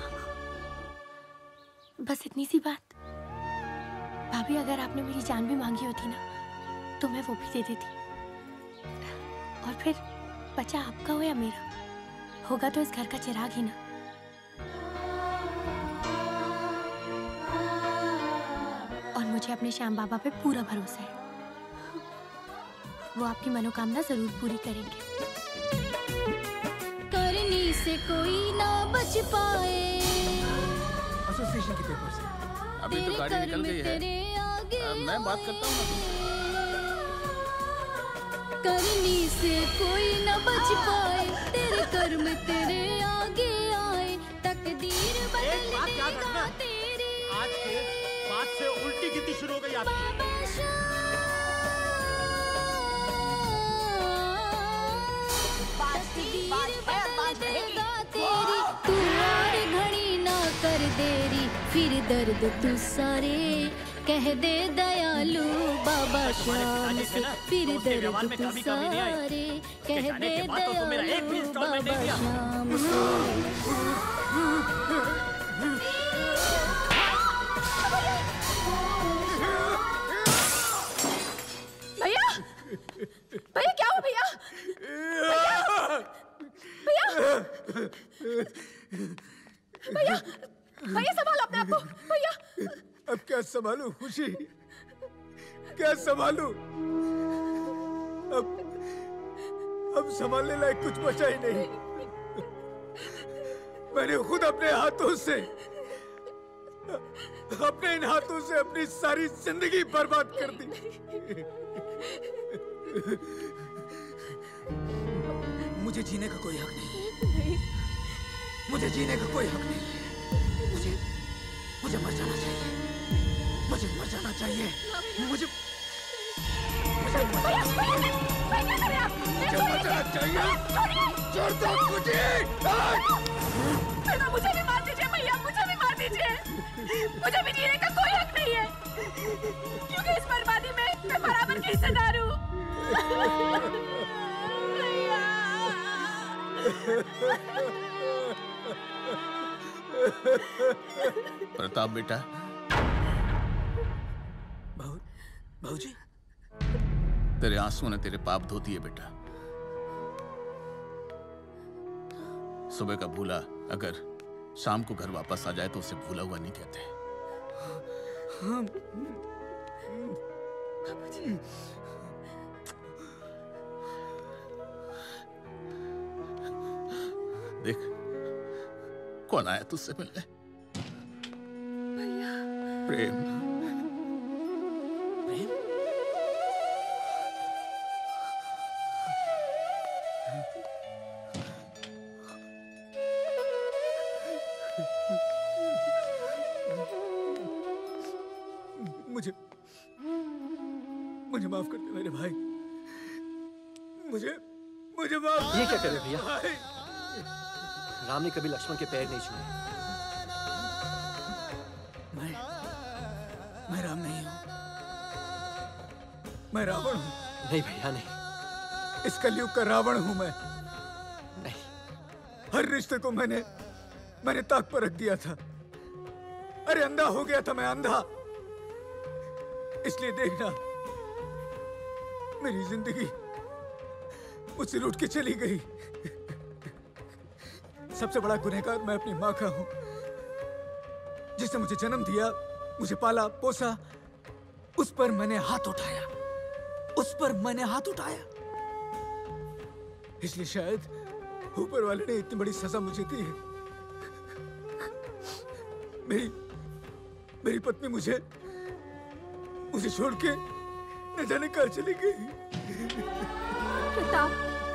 बस इतनी सी बात। भाभी, अगर आपने मेरी जान भी मांगी होती ना, तो मैं वो भी दे देती। और फिर बच्चा आपका हो या मेरा, होगा तो इस घर का चिराग ही ना। और मुझे अपने श्याम बाबा पे पूरा भरोसा है, वो आपकी मनोकामना जरूर पूरी करेंगे। करनी से कोई ना बच पाए। एसोसिएशन के पेपर से। अभी तो गाड़ी निकल गई है। आ, मैं बात करता हूँ ना। करनी से कोई न बच पाए, तेरे कर्म तेरे आगे आए, तकदीर बदलेगा तेरी। आज के बाद से उल्टी गिनती शुरू हो गई आपकी। बदलेगा तेरी, तू और घड़ी ना कर देरी, फिर दर्द तू सारे कह दे दयालु बाबा श्याम से, फिर दर्द तू सारे कह दे दयालु बाबा श्याम से। भैया, भैया क्या हो भैया? भैया, भैया, भैया संभालो अपने आप को। भैया अब क्या संभालूं खुशी, क्या संभालूं? अब अब संभालने लायक कुछ बचा ही नहीं। मैंने खुद अपने हाथों से, अपने इन हाथों से अपनी सारी जिंदगी बर्बाद कर दी। मुझे जीने का कोई हक नहीं, मुझे जीने का कोई हक नहीं। मुझे मुझे मर जाना चाहिए, मुझे मर जाना चाहिए, मुझे मुझे मर जाना चाहिए। छोड़ दो मुझे। भैया मुझे भी मार दीजिए, भैया मुझे भी मार दीजिए। मुझे भी जीने का कोई हक नहीं है, क्योंकि इस बर्बादी में मैं बराबर की हिस्सेदार हूँ। प्रताप बेटा। बहू, बहूजी। तेरे आंसुओं ने तेरे पाप धो दिए बेटा। सुबह का भूला अगर शाम को घर वापस आ जाए तो उसे भूला हुआ नहीं कहते। देख कौन आया तुझसे मिलने। प्रेम, मुझे मुझे माफ कर दे मेरे भाई। मुझे मुझे माफ। ये क्या कर रहे भैया? राम ने कभी लक्ष्मण के पैर नहीं छुए। मैं मैं राम नहीं हूँ, मैं रावण हूँ। नहीं भैया नहीं। इस कलयुग का रावण हूँ मैं। नहीं। हर रिश्ते को मैंने मैंने ताक पर रख दिया था। अरे अंधा हो गया था मैं, अंधा। इसलिए देखना, मेरी जिंदगी मुझसे लूट के चली गई। सबसे बड़ा गुनहगार मैं अपनी माँ का हूं, जिसने मुझे जन्म दिया, मुझे पाला पोसा। उस पर मैंने हाथ उठाया, उस पर मैंने हाथ उठाया। इसलिए शायद ऊपर वाले ने इतनी बड़ी सजा मुझे दी है। मेरी मेरी पत्नी मुझे मुझे छोड़ के न जाने कहाँ चली गई। प्रताप,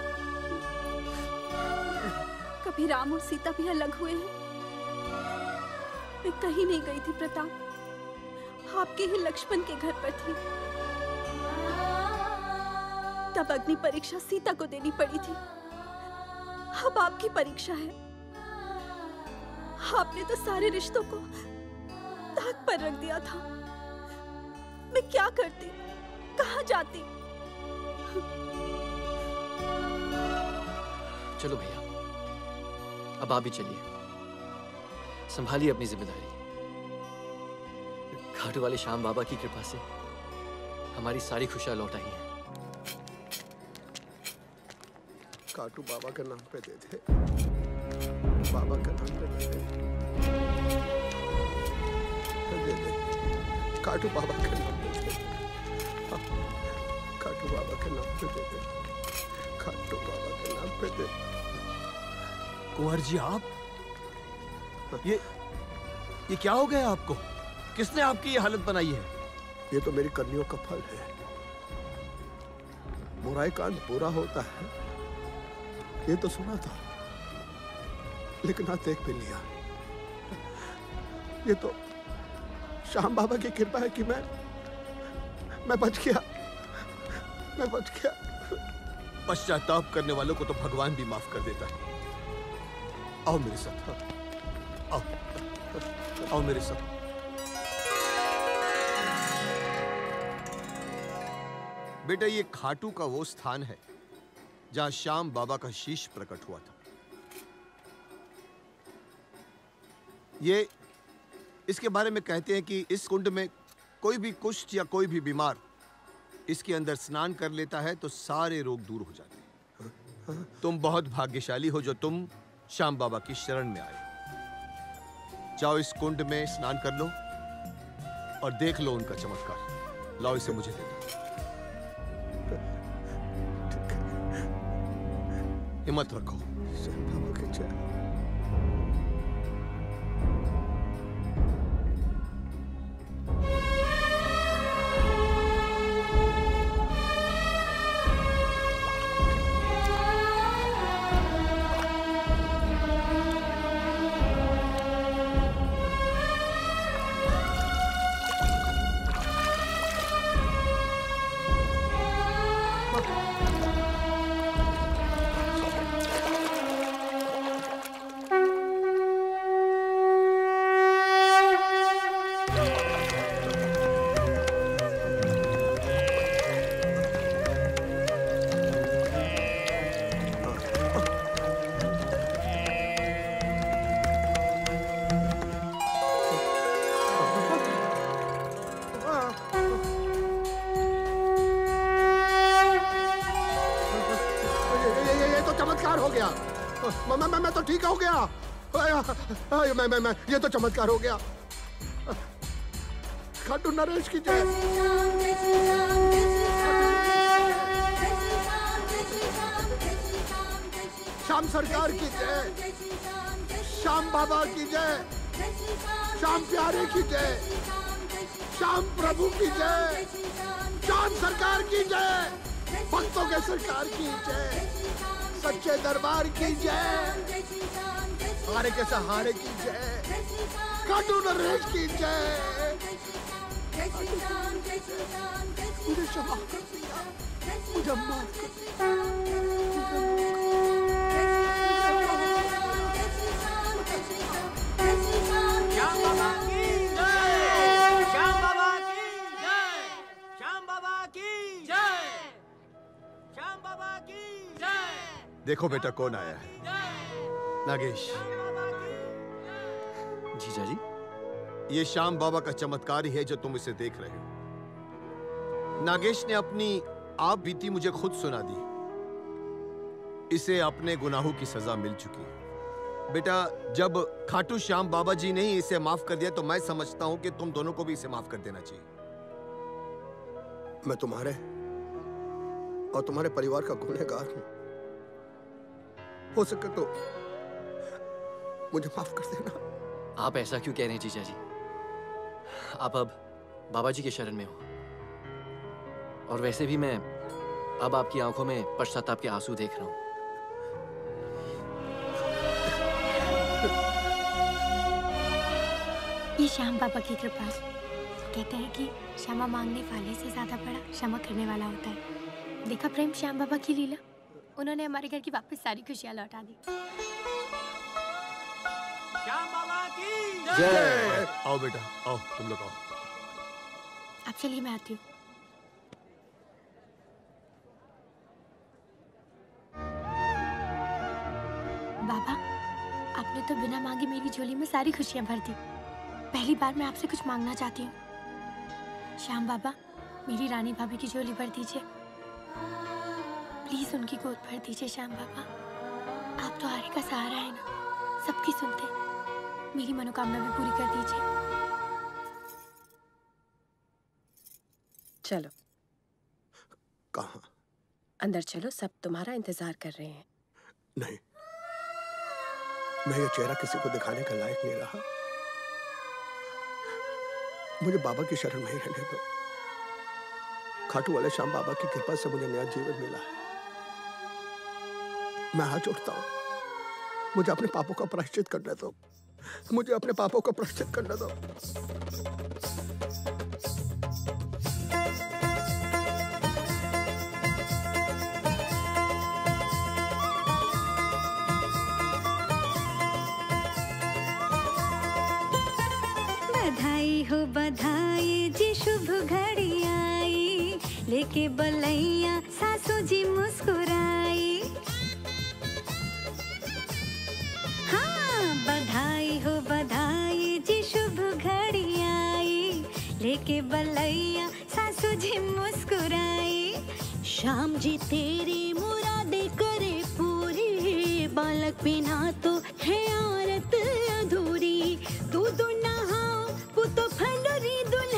कभी राम और सीता भी अलग हुए हैं? मैं कहीं नहीं गई थी प्रताप, आपके ही लक्ष्मण के घर पर थी। तब अग्नि परीक्षा सीता को देनी पड़ी थी। अब आपकी परीक्षा है। आपने तो सारे रिश्तों को ताक पर रख दिया था। मैं क्या करती, कहाँ जाती? चलो भैया, अब आप भी चलिए, संभालिए अपनी जिम्मेदारी। घाटू वाले श्याम बाबा की कृपा से हमारी सारी खुशियां लौट आई हैं। काटू बाबा के नाम पे दे दे, बाबा के नाम पे दे दे, दे दे, काटू बाबा के नाम पे दे, काटू बाबा के नाम पे दे दे, काटू बाबा के नाम पे दे। कुंवर जी, आप ये ये क्या हो गया आपको? किसने आपकी ये हालत बनाई है? ये तो मेरी कर्मियों का फल है। बुराई का अंत बुरा होता है, ये तो सुना था, लेकिन आज देख भी लिया। ये तो श्याम बाबा की कृपा है कि मैं मैं बच गया, मैं बच गया। पश्चाताप करने वालों को तो भगवान भी माफ कर देता है। आओ मेरे साथ, आओ आओ मेरे साथ। बेटा, ये खाटू का वो स्थान है जहां श्याम बाबा का शीश प्रकट हुआ था। ये इसके बारे में कहते हैं कि इस कुंड में कोई भी कुष्ठ या कोई भी बीमार इसके अंदर स्नान कर लेता है तो सारे रोग दूर हो जाते हैं। तुम बहुत भाग्यशाली हो जो तुम श्याम बाबा की शरण में आए। जाओ इस कुंड में स्नान कर लो और देख लो उनका चमत्कार। लाओ इसे मुझे दे दो। हिम्मत रखो। ठीक हो गया। मैं मैं मैं ये तो चमत्कार हो गया। खाटू नरेश की जय। श्याम सरकार की जय। श्याम बाबा की जय। श्याम प्यारे की जय। श्याम प्रभु की जय। श्याम सरकार की जय। भक्तों के सरकार की जय। सच्चे दरबार की जय। हारे के सहारे की जय। खाटू नरेश की जय। मुझे माफ कर दो, मुझे माफ कर श्याम बाबा की जय, श्याम बाबा की जय, श्याम बाबा की जय, श्याम बाबा की जय। देखो बेटा कौन आया है। नागेश। जीजा जी, ये श्याम बाबा का चमत्कार ही है जो तुम इसे देख रहे हो। नागेश ने अपनी आप बीती मुझे खुद सुना दी। इसे अपने गुनाहों की सजा मिल चुकी है। बेटा, जब खाटू श्याम बाबा जी ने ही इसे माफ कर दिया तो मैं समझता हूं कि तुम दोनों को भी इसे माफ कर देना चाहिए। मैं तुम्हारे और तुम्हारे परिवार का गुनहगार हूं। हो सके तो मुझे माफ कर देना। आप ऐसा क्यों कह रहे हैं जीजा जी? आप अब बाबा जी के शरण में हो, और वैसे भी मैं अब आपकी आंखों में पश्चाताप के आंसू देख रहा हूं। ये श्याम बाबा की कृपा है। कहते हैं कि क्षमा मांगने वाले से ज्यादा बड़ा क्षमा करने वाला होता है। देखा प्रेम श्याम बाबा की लीला, उन्होंने हमारे घर की वापस सारी खुशियां लौटा दी। श्याम बाबा की जय। आओ बेटा, आओ तुम लोग आओ। आप चलिए, मैं आती हूँ। बाबा, आपने तो बिना मांगे मेरी झोली में सारी खुशियां भर दी। पहली बार मैं आपसे कुछ मांगना चाहती हूँ। श्याम बाबा, मेरी रानी भाभी की झोली भर दीजिए। प्लीज उनकी गोद भर दीजिए। श्याम बाबा, आप तो आरे का सहारा है ना, सबकी सुनते। मेरी मनोकामना भी पूरी कर दीजिए। चलो। कहाँ? अंदर चलो, सब तुम्हारा इंतजार कर रहे हैं। नहीं, मैं ये चेहरा किसी को दिखाने का लायक नहीं रहा। मुझे बाबा की शरण में ही रहने दो। खाटू वाले श्याम बाबा की कृपा से मुझे नया जीवन मिला है। मैं हाथ जोड़ता हूँ, मुझे अपने पापों का प्रायश्चित करने दो। मुझे अपने पापों का प्रायश्चित करने दो। बधाई हो बधाई जी, शुभ घड़ी आई, लेके बलैया सासू जी मुस्कुराई। हाँ, बधाई हो बधाई जी, शुभ घड़ी आई, लेके बलैया सासू जी मुस्कुराई। श्याम जी तेरी मुरादे करे पूरी, बालक बिना तो है औरत अधूरी। तू तो नहा पुतो फंडरी दुल